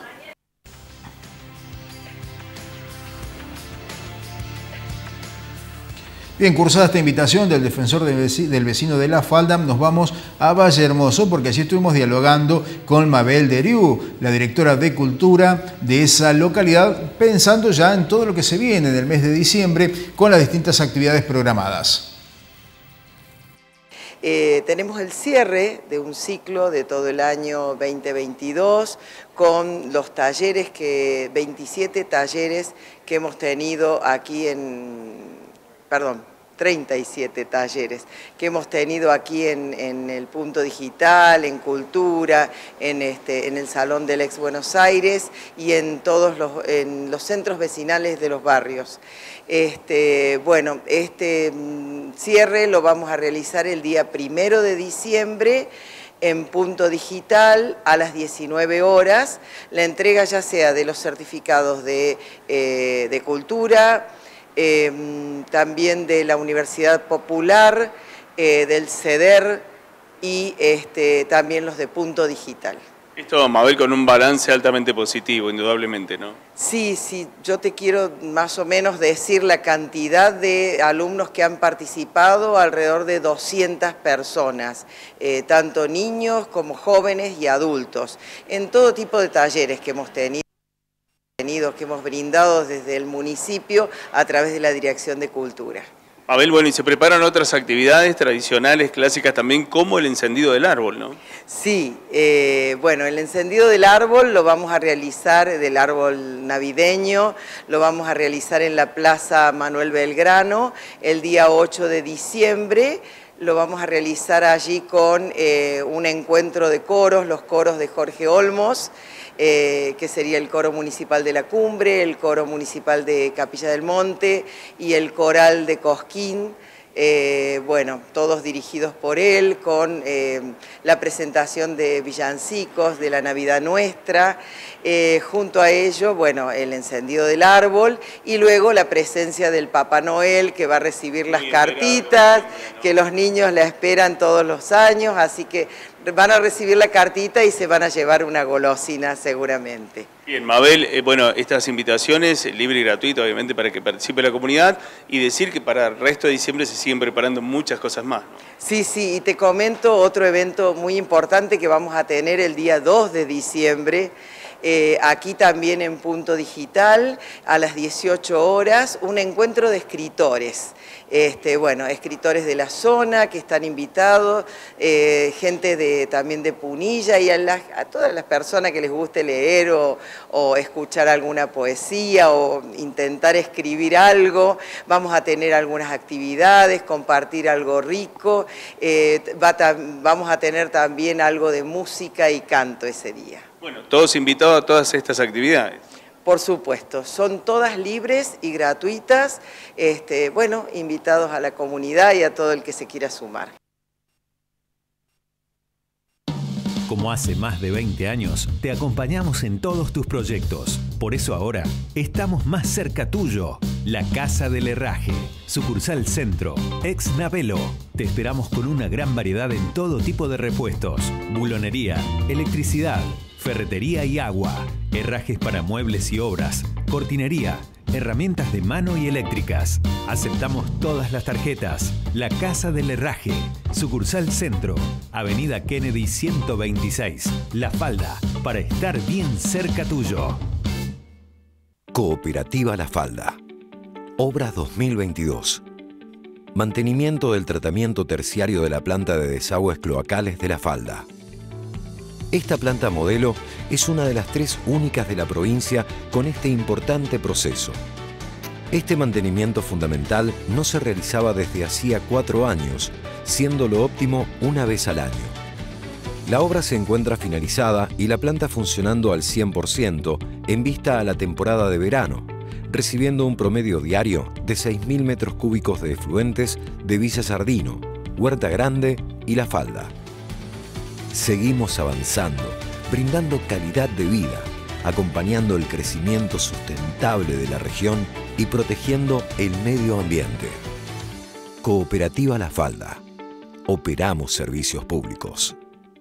Speaker 2: Bien, cursada esta invitación del defensor del vecino de La Falda, nos vamos a Valle Hermoso porque allí estuvimos dialogando con Mabel Deriu, la directora de Cultura de esa localidad, pensando ya en todo lo que se viene en el mes de diciembre con las distintas actividades programadas.
Speaker 20: Eh, tenemos el cierre de un ciclo de todo el año veinte veintidós con los talleres, que veintisiete talleres que hemos tenido aquí en... perdón, treinta y siete talleres que hemos tenido aquí en, en el Punto Digital, en Cultura, en, este, en el Salón del Ex Buenos Aires y en todos los, en los centros vecinales de los barrios. Este, bueno, este cierre lo vamos a realizar el día primero de diciembre en Punto Digital a las diecinueve horas. La entrega ya sea de los certificados de, eh, de Cultura, Eh, también de la Universidad Popular, eh, del CEDER y este, también los de Punto Digital.
Speaker 6: Esto, Mabel, con un balance altamente positivo, indudablemente, ¿no?
Speaker 20: Sí, sí, yo te quiero más o menos decir la cantidad de alumnos que han participado, alrededor de doscientas personas, eh, tanto niños como jóvenes y adultos, en todo tipo de talleres que hemos tenido. que hemos brindado desde el municipio a través de la Dirección de Cultura.
Speaker 6: Mabel, bueno, y se preparan otras actividades tradicionales, clásicas también, como el encendido del árbol, ¿no?
Speaker 20: Sí, eh, bueno, el encendido del árbol lo vamos a realizar, del árbol navideño, lo vamos a realizar en la Plaza Manuel Belgrano el día ocho de diciembre. Lo vamos a realizar allí con eh, un encuentro de coros, los coros de Jorge Olmos, eh, que sería el coro municipal de La Cumbre, el coro municipal de Capilla del Monte y el coral de Cosquín. Eh, bueno, todos dirigidos por él, con eh, la presentación de villancicos, de la Navidad Nuestra, eh, junto a ello, bueno, el encendido del árbol y luego la presencia del Papá Noel, que va a recibir las cartitas, que los niños la esperan todos los años, así que van a recibir la cartita y se van a llevar una golosina seguramente.
Speaker 6: Bien, Mabel, eh, bueno, estas invitaciones, libre y gratuito, obviamente, para que participe la comunidad, y decir que para el resto de diciembre se siguen preparando muchas cosas más, ¿no?
Speaker 20: Sí, sí, y te comento otro evento muy importante que vamos a tener el día dos de diciembre, eh, aquí también en Punto Digital, a las dieciocho horas, un encuentro de escritores. Este, bueno, escritores de la zona que están invitados, eh, gente de, también de Punilla y a, las, a todas las personas que les guste leer o, o escuchar alguna poesía o intentar escribir algo. Vamos a tener algunas actividades, compartir algo rico, eh, va vamos a tener también algo de música y canto ese día.
Speaker 6: Bueno, todos invitados a todas estas actividades.
Speaker 20: Por supuesto, son todas libres y gratuitas, este, bueno, invitados a la comunidad y a todo el que se quiera sumar.
Speaker 10: Como hace más de veinte años, te acompañamos en todos tus proyectos. Por eso ahora estamos más cerca tuyo. La Casa del Herraje, sucursal Centro, ex Navelo. Te esperamos con una gran variedad en todo tipo de repuestos, bulonería, electricidad, ferretería y agua, herrajes para muebles y obras, cortinería, herramientas de mano y eléctricas. Aceptamos todas las tarjetas. La Casa del Herraje, sucursal Centro, Avenida Kennedy ciento veintiséis, La Falda, para estar bien cerca tuyo.
Speaker 17: Cooperativa La Falda. Obra dos mil veintidós. Mantenimiento del tratamiento terciario de la planta de desagües cloacales de La Falda. Esta planta modelo es una de las tres únicas de la provincia con este importante proceso. Este mantenimiento fundamental no se realizaba desde hacía cuatro años, siendo lo óptimo una vez al año. La obra se encuentra finalizada y la planta funcionando al cien por ciento en vista a la temporada de verano, recibiendo un promedio diario de seis mil metros cúbicos de efluentes de Villa Sardino, Huerta Grande y La Falda. Seguimos avanzando, brindando calidad de vida, acompañando el crecimiento sustentable de la región y protegiendo el medio ambiente. Cooperativa La Falda. Operamos servicios públicos.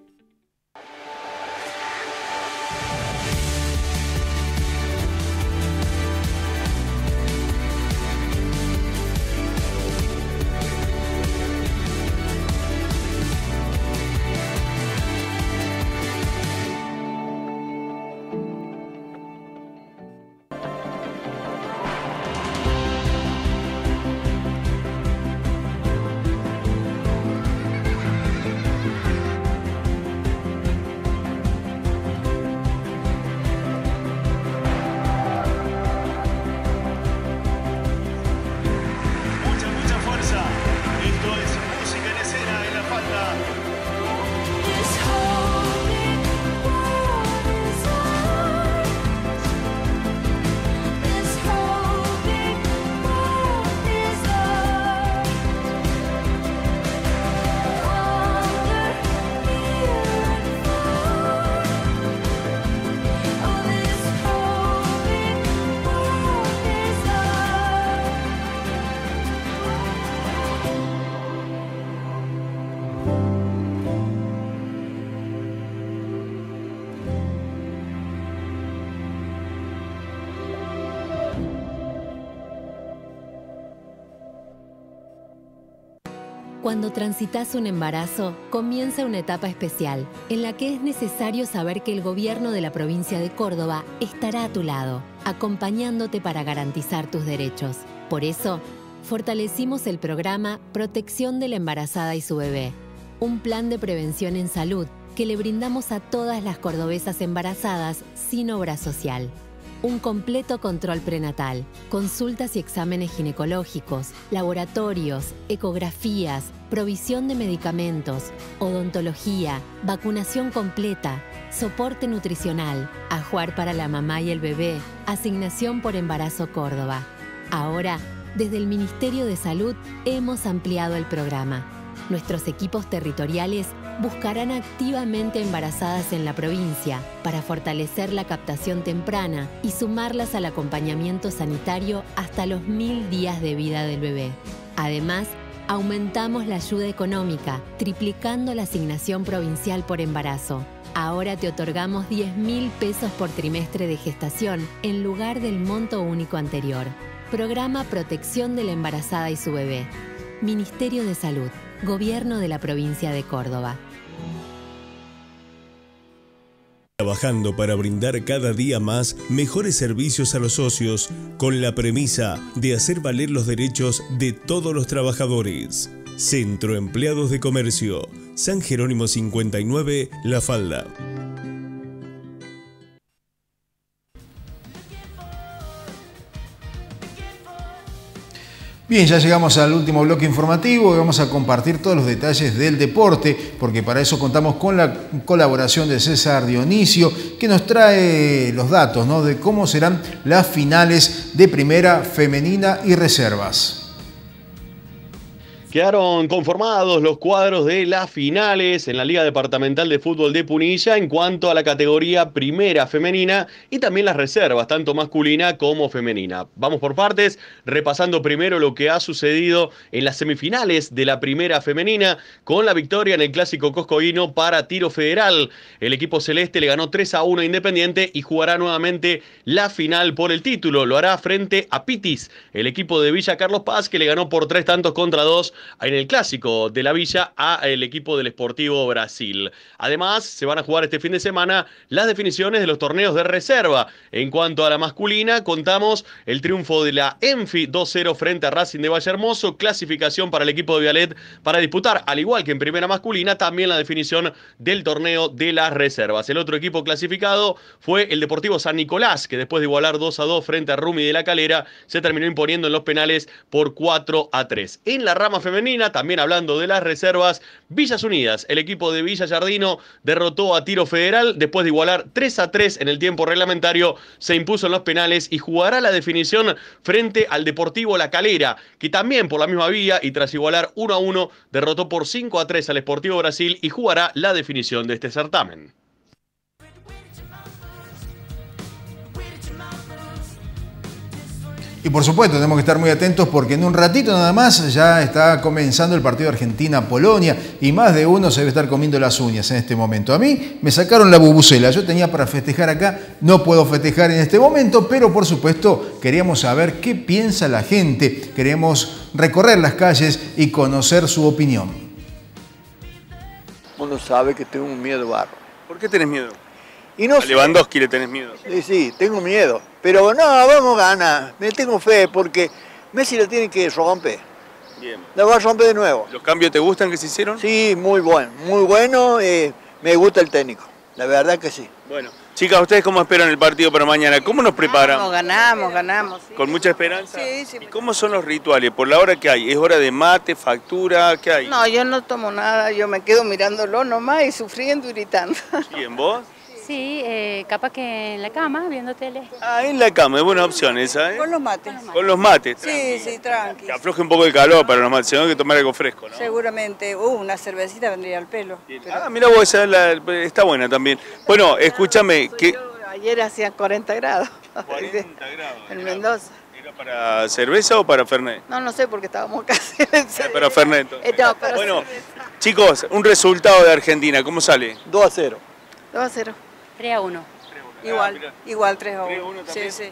Speaker 8: Cuando transitas un embarazo, comienza una etapa especial, en la que es necesario saber que el gobierno de la provincia de Córdoba estará a tu lado, acompañándote para garantizar tus derechos. Por eso, fortalecimos el programa Protección de la Embarazada y su Bebé, un plan de prevención en salud que le brindamos a todas las cordobesas embarazadas sin obra social. Un completo control prenatal, consultas y exámenes ginecológicos, laboratorios, ecografías, provisión de medicamentos, odontología, vacunación completa, soporte nutricional, ajuar para la mamá y el bebé, asignación por embarazo Córdoba. Ahora, desde el Ministerio de Salud hemos ampliado el programa. Nuestros equipos territoriales buscarán activamente embarazadas en la provincia para fortalecer la captación temprana y sumarlas al acompañamiento sanitario hasta los mil días de vida del bebé. Además, aumentamos la ayuda económica, triplicando la asignación provincial por embarazo. Ahora te otorgamos diez mil pesos por trimestre de gestación en lugar del monto único anterior. Programa Protección de la Embarazada y su Bebé. Ministerio de Salud. Gobierno de la provincia de Córdoba.
Speaker 21: Trabajando para brindar cada día más mejores servicios a los socios, con la premisa de hacer valer los derechos de todos los trabajadores. Centro Empleados de Comercio, San Jerónimo cincuenta y nueve, La Falda.
Speaker 2: Bien, ya llegamos al último bloque informativo y vamos a compartir todos los detalles del deporte, porque para eso contamos con la colaboración de César Dionisio, que nos trae los datos, ¿no?, de cómo serán las finales de primera femenina y reservas.
Speaker 22: Quedaron conformados los cuadros de las finales en la Liga Departamental de Fútbol de Punilla en cuanto a la categoría primera femenina y también las reservas, tanto masculina como femenina. Vamos por partes, repasando primero lo que ha sucedido en las semifinales de la primera femenina con la victoria en el Clásico Coscoíno para Tiro Federal. El equipo celeste le ganó tres a uno a Independiente y jugará nuevamente la final por el título. Lo hará frente a Pitis, el equipo de Villa Carlos Paz, que le ganó por tres tantos contra dos en el Clásico de la Villa al equipo del Sportivo Brasil. Además, se van a jugar este fin de semana las definiciones de los torneos de reserva. En cuanto a la masculina, contamos el triunfo de la Enfi dos cero frente a Racing de Valle Hermoso, clasificación para el equipo de Vialet para disputar, al igual que en primera masculina, también la definición del torneo de las reservas. El otro equipo clasificado fue el Deportivo San Nicolás, que después de igualar dos a dos frente a Rumi de la Calera, se terminó imponiendo en los penales por cuatro a tres. En la rama femenina, también hablando de las reservas, Villas Unidas, el equipo de Villa Giardino derrotó a Tiro Federal después de igualar tres a tres en el tiempo reglamentario, se impuso en los penales y jugará la definición frente al Deportivo La Calera, que también por la misma vía y tras igualar uno a uno derrotó por cinco a tres al Sportivo Brasil y jugará la definición de este certamen.
Speaker 2: Y por supuesto tenemos que estar muy atentos porque en un ratito nada más ya está comenzando el partido Argentina-Polonia y más de uno se debe estar comiendo las uñas en este momento. A mí me sacaron la bubucela, yo tenía para festejar acá, no puedo festejar en este momento, pero por supuesto queríamos saber qué piensa la gente, queremos recorrer las calles y conocer su opinión.
Speaker 3: Uno sabe que tengo un miedo barro.
Speaker 22: ¿Por qué tenés miedo?
Speaker 3: Y no
Speaker 22: a Lewandowski le tenés miedo.
Speaker 3: Sí, sí, tengo miedo. Pero no, vamos a ganar. Me tengo fe porque Messi la tiene que romper.
Speaker 22: Bien.
Speaker 3: La va a romper de nuevo.
Speaker 22: ¿Los cambios te gustan que se hicieron?
Speaker 3: Sí, muy bueno. Muy bueno. Eh, me gusta el técnico. La verdad que sí.
Speaker 22: Bueno. Chicas, ¿ustedes cómo esperan el partido para mañana? ¿Cómo nos preparamos?
Speaker 4: Ganamos, ganamos. Sí.
Speaker 22: ¿Con mucha esperanza?
Speaker 4: Sí, sí.
Speaker 22: ¿Y cómo son los rituales? ¿Por la hora que hay? ¿Es hora de mate, factura? ¿Qué hay?
Speaker 4: No, yo no tomo nada. Yo me quedo mirándolo nomás y sufriendo y gritando.
Speaker 22: ¿Y en vos?
Speaker 5: Sí, eh, capaz que en la cama, viendo tele.
Speaker 22: Ah, en la cama, es buena opción esa, ¿eh?
Speaker 4: Con los mates.
Speaker 22: Con los mates.
Speaker 4: Sí, sí, tranqui.
Speaker 22: Que afloje un poco el calor para los mates, tengo que tomar algo fresco, ¿no?
Speaker 4: Seguramente, uh, una cervecita vendría al pelo.
Speaker 22: Pero... Ah, mira vos, esa la, está buena también. Bueno, escúchame, que...
Speaker 4: Ayer hacía cuarenta grados.
Speaker 22: cuarenta grados.
Speaker 4: En Mendoza.
Speaker 22: ¿Era para cerveza o para Fernet?
Speaker 4: No, no sé, porque estábamos casi en
Speaker 22: el para Fernet.
Speaker 4: Eh, no, pero
Speaker 22: bueno, chicos, un resultado de Argentina, ¿cómo sale?
Speaker 3: dos a cero.
Speaker 4: dos a cero.
Speaker 5: tres a uno.
Speaker 4: Igual, ah, igual tres a uno. Sí, sí.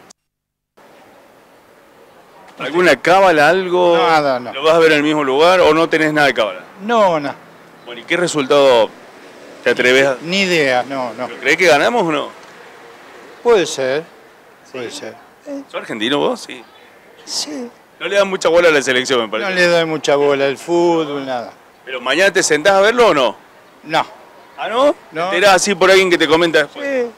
Speaker 22: ¿Alguna cábala, algo?
Speaker 3: Nada, no.
Speaker 22: ¿Lo vas a ver en el mismo lugar o no tenés nada de cábala?
Speaker 3: No, no.
Speaker 22: Bueno, ¿y qué resultado te atreves a...?
Speaker 3: Ni idea, no, no.
Speaker 22: ¿Crees que ganamos o no?
Speaker 3: Puede ser, puede ser.
Speaker 22: ¿Sos argentino vos? Sí.
Speaker 3: Sí.
Speaker 22: No le das mucha bola a la selección, me parece.
Speaker 3: No le doy mucha bola al fútbol, nada.
Speaker 22: ¿Pero mañana te sentás a verlo o no?
Speaker 3: No.
Speaker 22: ¿Ah, no?
Speaker 3: No.
Speaker 22: ¿Te enterás así por alguien que te comenta después?
Speaker 3: Sí.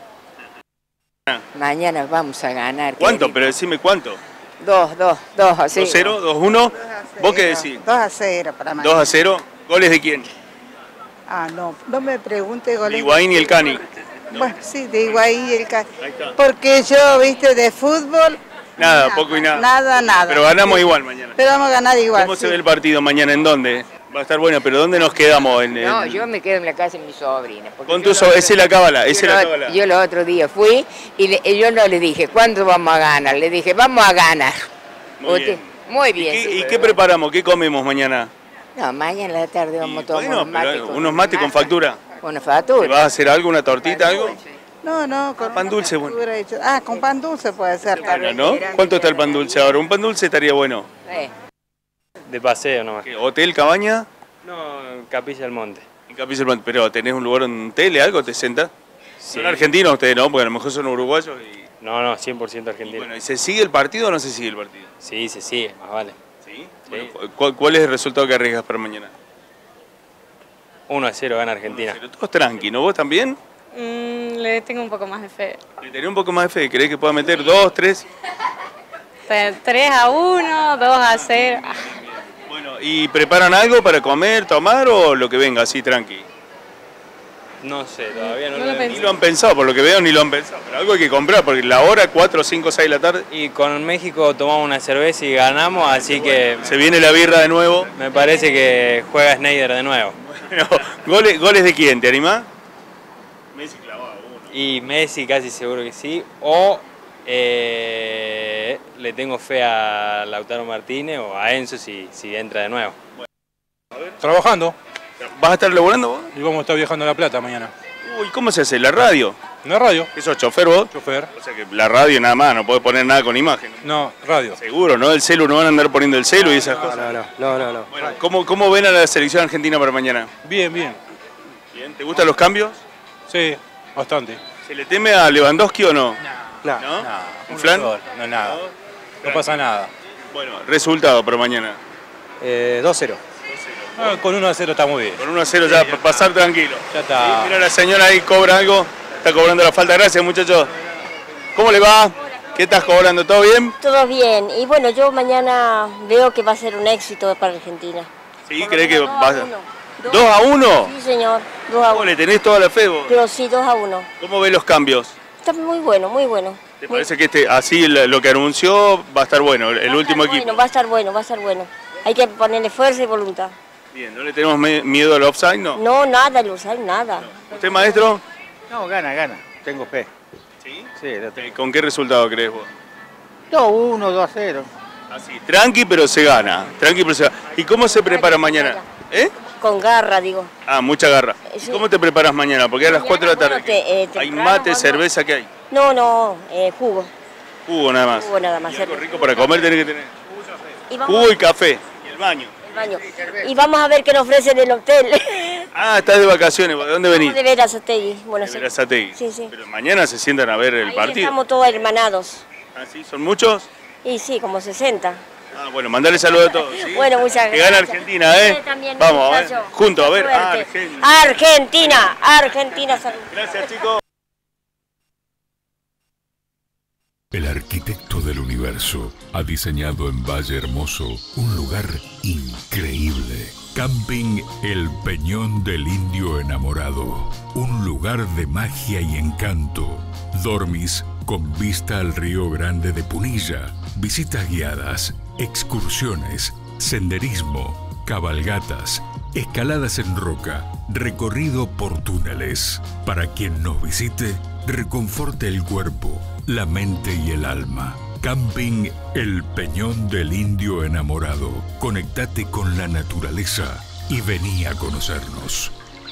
Speaker 4: Mañana vamos a ganar.
Speaker 22: ¿Cuánto? Querido. Pero decime cuánto.
Speaker 4: Dos, dos, dos a cero.
Speaker 22: ¿Dos cero? ¿Dos uno? ¿Vos qué decís?
Speaker 4: Dos a cero para mañana.
Speaker 22: ¿Dos a cero? ¿Goles de quién?
Speaker 4: Ah, no, no me pregunte goles.
Speaker 22: De Higuaín y el Cani.
Speaker 4: ¿No? Bueno, sí, de Higuaín y el Cani.
Speaker 22: Ahí está.
Speaker 4: Porque yo, viste, de fútbol...
Speaker 22: Nada, nada, poco y nada.
Speaker 4: Nada, nada.
Speaker 22: Pero ganamos igual mañana.
Speaker 4: Pero vamos a ganar igual.
Speaker 22: ¿Cómo
Speaker 4: sí.
Speaker 22: se ve el partido mañana? ¿En dónde? Va a estar bueno, pero ¿dónde nos quedamos? En,
Speaker 23: No,
Speaker 22: en...
Speaker 23: yo me quedo en la casa de mi sobrina.
Speaker 22: Con tu sobrina, esa es la cábala, esa es la cábala.
Speaker 23: Yo los otros días fui y, le, y yo no le dije, ¿cuándo vamos a ganar? Le dije, vamos a ganar.
Speaker 22: Muy
Speaker 23: Usted,
Speaker 22: bien.
Speaker 23: Muy bien.
Speaker 22: ¿Y, qué,
Speaker 23: sí,
Speaker 22: ¿y qué preparamos? ¿Qué comemos mañana?
Speaker 23: No, mañana en la tarde vamos a tomar
Speaker 22: Bueno,
Speaker 23: unos mates.
Speaker 22: pero
Speaker 23: con
Speaker 22: unos mates con factura.
Speaker 23: Una factura.
Speaker 22: ¿Vas a hacer algo, una tortita, algo?
Speaker 4: No, no, con
Speaker 22: pan dulce, bueno.
Speaker 4: Hecho. Ah, con pan dulce puede ser.
Speaker 22: Bueno, ¿no? ¿Cuánto está el pan dulce ahora? Un pan dulce estaría bueno.
Speaker 23: Sí.
Speaker 24: De paseo nomás.
Speaker 22: ¿Qué, ¿Hotel, cabaña?
Speaker 24: No, en Capilla del Monte.
Speaker 22: En Capilla del Monte, pero ¿tenés un lugar en tele, algo? ¿Te sentás?
Speaker 24: Sí.
Speaker 22: Son argentinos ustedes, ¿no? Porque a lo mejor son uruguayos y...
Speaker 24: No, no, cien por ciento argentino.
Speaker 22: Y bueno, ¿y se sigue el partido o no se sigue el partido?
Speaker 24: Sí, se sigue, más vale.
Speaker 22: ¿Sí?
Speaker 24: Sí.
Speaker 22: Bueno, ¿cuál, ¿Cuál es el resultado que arriesgas para mañana?
Speaker 24: uno a cero gana Argentina.
Speaker 22: Pero todos tranqui, ¿no? ¿Vos también?
Speaker 25: Mm, le tengo un poco más de fe.
Speaker 22: ¿Le tenés un poco más de fe? ¿Creés que pueda meter dos, tres?
Speaker 25: tres a uno, dos a cero.
Speaker 22: Bueno, ¿y preparan algo para comer, tomar o lo que venga así tranqui?
Speaker 24: No sé, todavía no,
Speaker 25: No
Speaker 24: lo,
Speaker 25: lo
Speaker 24: he-
Speaker 22: Ni lo han pensado, por lo que veo ni lo han pensado. Pero algo hay que comprar, porque la hora, cuatro, cinco, seis de la tarde.
Speaker 24: Y con México tomamos una cerveza y ganamos, así que...
Speaker 22: Se viene la birra de nuevo.
Speaker 24: Me parece que juega Snyder de nuevo.
Speaker 22: Bueno, ¿goles, ¿goles de quién? ¿Te animás? Messi clavado uno.
Speaker 24: Y Messi casi seguro que sí. O eh, le tengo fe a Lautaro Martínez o a Enzo si, si entra de nuevo.
Speaker 26: Trabajando.
Speaker 22: ¿Vas a estar laburando vos?
Speaker 26: Y vamos a estar viajando a La Plata mañana.
Speaker 22: Uy, ¿cómo se hace? ¿La radio?
Speaker 26: ¿En la radio?
Speaker 22: ¿Eso es chofer vos?
Speaker 26: Chofer.
Speaker 22: O sea que la radio nada más, no podés poner nada con imagen.
Speaker 26: No, radio.
Speaker 22: Seguro, ¿no? El celu, no van a andar poniendo el celu y esas
Speaker 26: No,
Speaker 22: cosas.
Speaker 26: no, no, no, no, no.
Speaker 22: Bueno, ¿cómo, ¿cómo ven a la selección argentina para mañana?
Speaker 26: Bien, bien.
Speaker 22: Bien. ¿Te gustan los cambios?
Speaker 26: Sí, bastante.
Speaker 22: ¿Se le teme a Lewandowski o no?
Speaker 26: No,
Speaker 22: ¿No?
Speaker 26: no.
Speaker 22: ¿Un flan?
Speaker 26: No, no, nada. No pasa nada.
Speaker 22: Bueno, resultado para mañana.
Speaker 26: Eh, dos cero. Ah, con uno a cero está muy bien.
Speaker 22: Con uno a cero ya, para pasar tranquilo.
Speaker 26: Ya está.
Speaker 22: Mira, la señora ahí cobra algo. Está cobrando la falta. Gracias, muchachos. ¿Cómo le va? ¿Qué estás cobrando? ¿Todo bien?
Speaker 27: Todo bien. Y bueno, yo mañana veo que va a ser un éxito para Argentina.
Speaker 6: ¿Sí? ¿Crees que va a ser?
Speaker 1: Dos,
Speaker 6: ¿Dos a uno?
Speaker 1: Sí, señor, dos a
Speaker 6: ¿Cómo
Speaker 1: uno.
Speaker 6: le tenés toda la fe vos?
Speaker 1: Pero sí, dos a uno.
Speaker 6: ¿Cómo ves los cambios?
Speaker 1: Está muy bueno, muy bueno.
Speaker 6: ¿Te parece que este, así lo que anunció va a estar bueno, el último equipo?
Speaker 1: Bueno, va a estar bueno, va a estar bueno. Hay que ponerle fuerza y voluntad.
Speaker 6: Bien, ¿no le tenemos miedo al offside, no?
Speaker 1: No, nada, Luzay, nada.
Speaker 6: ¿Usted, maestro?
Speaker 3: No, gana, gana. Tengo fe.
Speaker 6: ¿Sí?
Speaker 3: Sí, lo tengo.
Speaker 6: ¿Con qué resultado crees vos?
Speaker 3: dos a uno, dos a cero.
Speaker 6: Así, tranqui pero se gana. Tranqui pero se gana. ¿Y cómo se prepara mañana? ¿Eh?
Speaker 1: Con garra, digo.
Speaker 6: Ah, mucha garra. ¿Y cómo te preparas mañana? Porque a las cuatro de la tarde.
Speaker 1: Bueno, te- eh,
Speaker 6: ¿Hay
Speaker 1: temprano,
Speaker 6: mate,
Speaker 1: cuando-
Speaker 6: cerveza? ¿Qué hay?
Speaker 1: No, no, eh, jugo.
Speaker 6: Jugo nada más.
Speaker 1: Jugo nada más.
Speaker 6: Y algo
Speaker 1: cerveza.
Speaker 6: rico para comer tenés que tener.
Speaker 1: Y vamos,
Speaker 6: Jugo y café. Y el baño.
Speaker 1: el baño. Y vamos a ver qué nos ofrecen el hotel.
Speaker 6: Ah, estás de vacaciones. ¿De dónde venís?
Speaker 1: De Verazategui, Buenos
Speaker 6: De
Speaker 1: Aires.
Speaker 6: Verazategui.
Speaker 1: Sí, sí.
Speaker 6: Pero mañana se sientan a ver el
Speaker 1: Ahí
Speaker 6: partido.
Speaker 1: estamos todos hermanados.
Speaker 6: ¿Ah, sí? ¿Son muchos?
Speaker 1: Y sí, como sesenta.
Speaker 6: Ah, bueno, mandale saludos a todos. ¿sí?
Speaker 1: Bueno, muchas gracias.
Speaker 6: Que gana Argentina, ¿eh?
Speaker 1: Usted también,
Speaker 6: Vamos, a ver.
Speaker 1: muchacho.
Speaker 6: Juntos, a ver.
Speaker 1: Mucha suerte.
Speaker 6: Argentina.
Speaker 1: Argentina, Argentina, salud.
Speaker 6: Gracias, chicos.
Speaker 9: El arquitecto del universo ha diseñado en Valle Hermoso un lugar increíble. Camping El Peñón del Indio Enamorado. Un lugar de magia y encanto. Dormis con vista al Río Grande de Punilla. Visitas guiadas, excursiones, senderismo, cabalgatas, escaladas en roca, recorrido por túneles. Para quien nos visite, reconforte el cuerpo, la mente y el alma. Camping El Peñón del Indio Enamorado. Conectate con la naturaleza y vení a conocernos.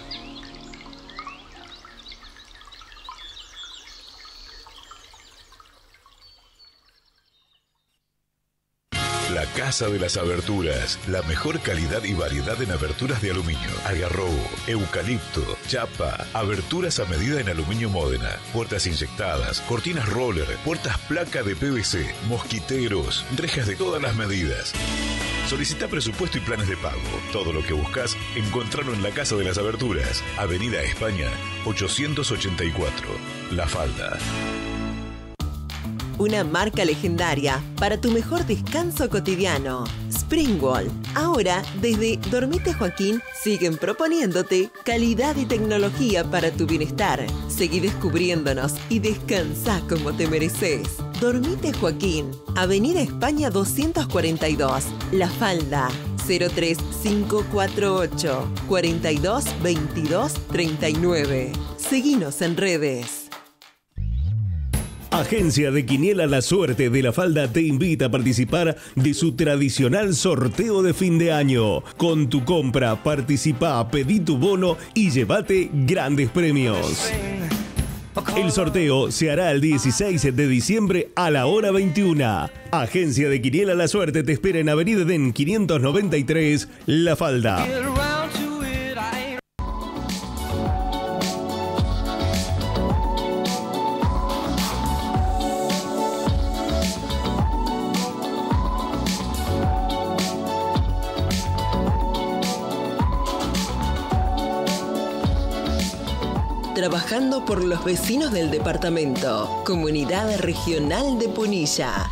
Speaker 9: La Casa de las Aberturas, la mejor calidad y variedad en aberturas de aluminio, algarrobo, eucalipto, chapa, aberturas a medida en aluminio Módena, puertas inyectadas, cortinas roller, puertas placa de P V C, mosquiteros, rejas de todas las medidas. Solicita presupuesto y planes de pago. Todo lo que buscas, encontrarlo en la Casa de las Aberturas, Avenida España, ochocientos ochenta y cuatro, La Falda.
Speaker 7: Una marca legendaria para tu mejor descanso cotidiano. Springwall. Ahora, desde Dormite Joaquín, siguen proponiéndote calidad y tecnología para tu bienestar. Seguí descubriéndonos y descansá como te mereces. Dormite Joaquín. Avenida España doscientos cuarenta y dos. La Falda. cero tres cinco cuatro ocho, cuarenta y dos, veintidós, treinta y nueve. Seguinos en redes.
Speaker 21: Agencia de Quiniela La Suerte de La Falda te invita a participar de su tradicional sorteo de fin de año. Con tu compra, participa, pedí tu bono y llévate grandes premios. El sorteo se hará el dieciséis de diciembre a la hora veintiuna. Agencia de Quiniela La Suerte te espera en Avenida Den quinientos noventa y tres, La Falda.
Speaker 7: Trabajando por los vecinos del departamento. Comunidad Regional de Punilla.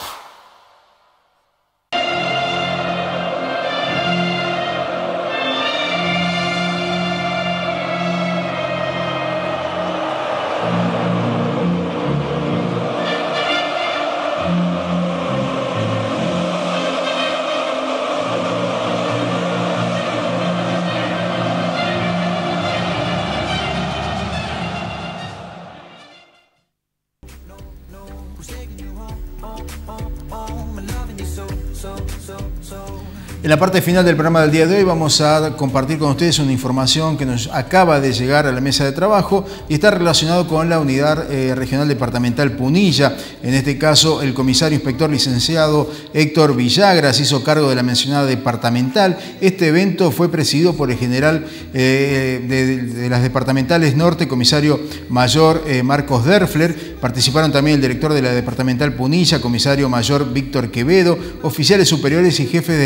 Speaker 2: En la parte final del programa del día de hoy vamos a compartir con ustedes una información que nos acaba de llegar a la mesa de trabajo y está relacionado con la Unidad eh, Regional Departamental Punilla. En este caso, el comisario inspector licenciado Héctor Villagra se hizo cargo de la mencionada departamental. Este evento fue presidido por el general eh, de, de las departamentales norte, comisario mayor eh, Marcos Derfler. Participaron también el director de la departamental Punilla, comisario mayor Víctor Quevedo, oficiales superiores y jefes de la departamental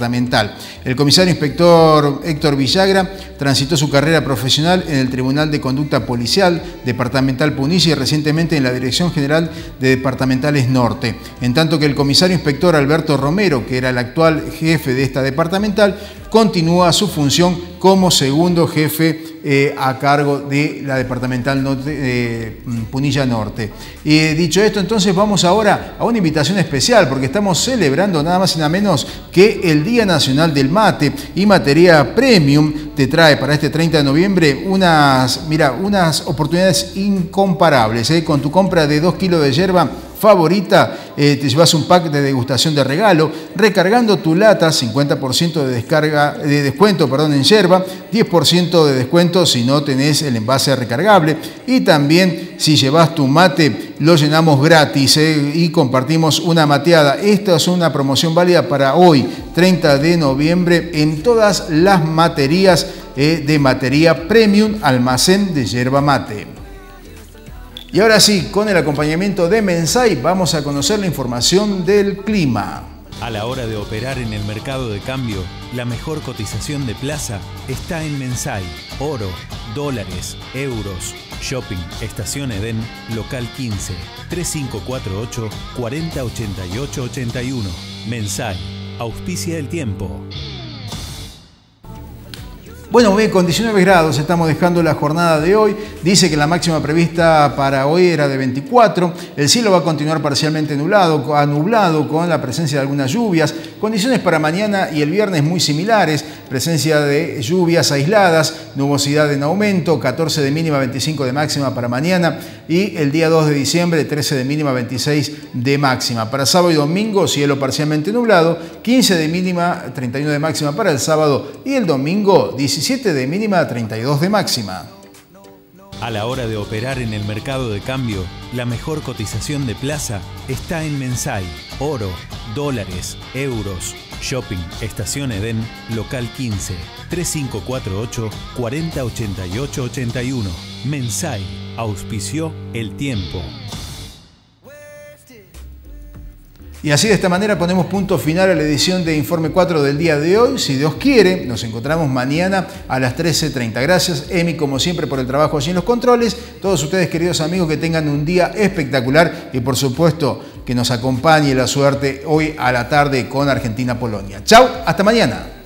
Speaker 2: departamental. El comisario inspector Héctor Villagra transitó su carrera profesional en el Tribunal de Conducta Policial Departamental Punilla y recientemente en la Dirección General de Departamentales Norte. En tanto que el comisario inspector Alberto Romero, que era el actual jefe de esta departamental, continúa su función como segundo jefe eh, a cargo de la departamental norte, eh, Punilla Norte. Y eh, dicho esto, entonces vamos ahora a una invitación especial porque estamos celebrando nada más y nada menos que el Día Nacional del Mate, y Matería Premium te trae para este treinta de noviembre unas, mira, unas oportunidades incomparables. ¿eh? Con tu compra de dos kilos de yerba favorita, eh, te llevas un pack de degustación de regalo, recargando tu lata, cincuenta por ciento de, descarga, de descuento perdón, en yerba, diez por ciento de descuento si no tenés el envase recargable, y también si llevas tu mate lo llenamos gratis eh, y compartimos una mateada. Esta es una promoción válida para hoy, treinta de noviembre, en todas las materías eh, de Matería Premium, almacén de yerba mate. Y ahora sí, con el acompañamiento de Mensai, vamos a conocer la información del clima.
Speaker 10: A la hora de operar en el mercado de cambio, la mejor cotización de plaza está en Mensai. Oro, dólares, euros, shopping, Estación Edén, local quince, tres cinco cuatro ocho, cuatro cero ocho ocho ocho uno. Mensai, auspicia el tiempo.
Speaker 2: Bueno, bien, con diecinueve grados estamos dejando la jornada de hoy. Dice que la máxima prevista para hoy era de veinticuatro. El cielo va a continuar parcialmente nublado, nublado con la presencia de algunas lluvias. Condiciones para mañana y el viernes muy similares. Presencia de lluvias aisladas, nubosidad en aumento, catorce de mínima, veinticinco de máxima para mañana. Y el día dos de diciembre, trece de mínima, veintiséis de máxima. Para sábado y domingo, cielo parcialmente nublado, quince de mínima, treinta y uno de máxima para el sábado. Y el domingo, diecisiete de mínima, treinta y dos de máxima.
Speaker 10: A la hora de operar en el mercado de cambio, la mejor cotización de plaza está en Mensai. Oro, dólares, euros, shopping, Estación Edén, local quince, tres cinco cuatro ocho, cuatro cero ocho ocho ocho uno. Mensai, auspició el tiempo.
Speaker 2: Y así de esta manera ponemos punto final a la edición de Informe cuatro del día de hoy. Si Dios quiere, nos encontramos mañana a las trece treinta. Gracias, Emi, como siempre, por el trabajo allí en los controles. Todos ustedes, queridos amigos, que tengan un día espectacular y, por supuesto, que nos acompañe la suerte hoy a la tarde con Argentina-Polonia. Chau, hasta mañana.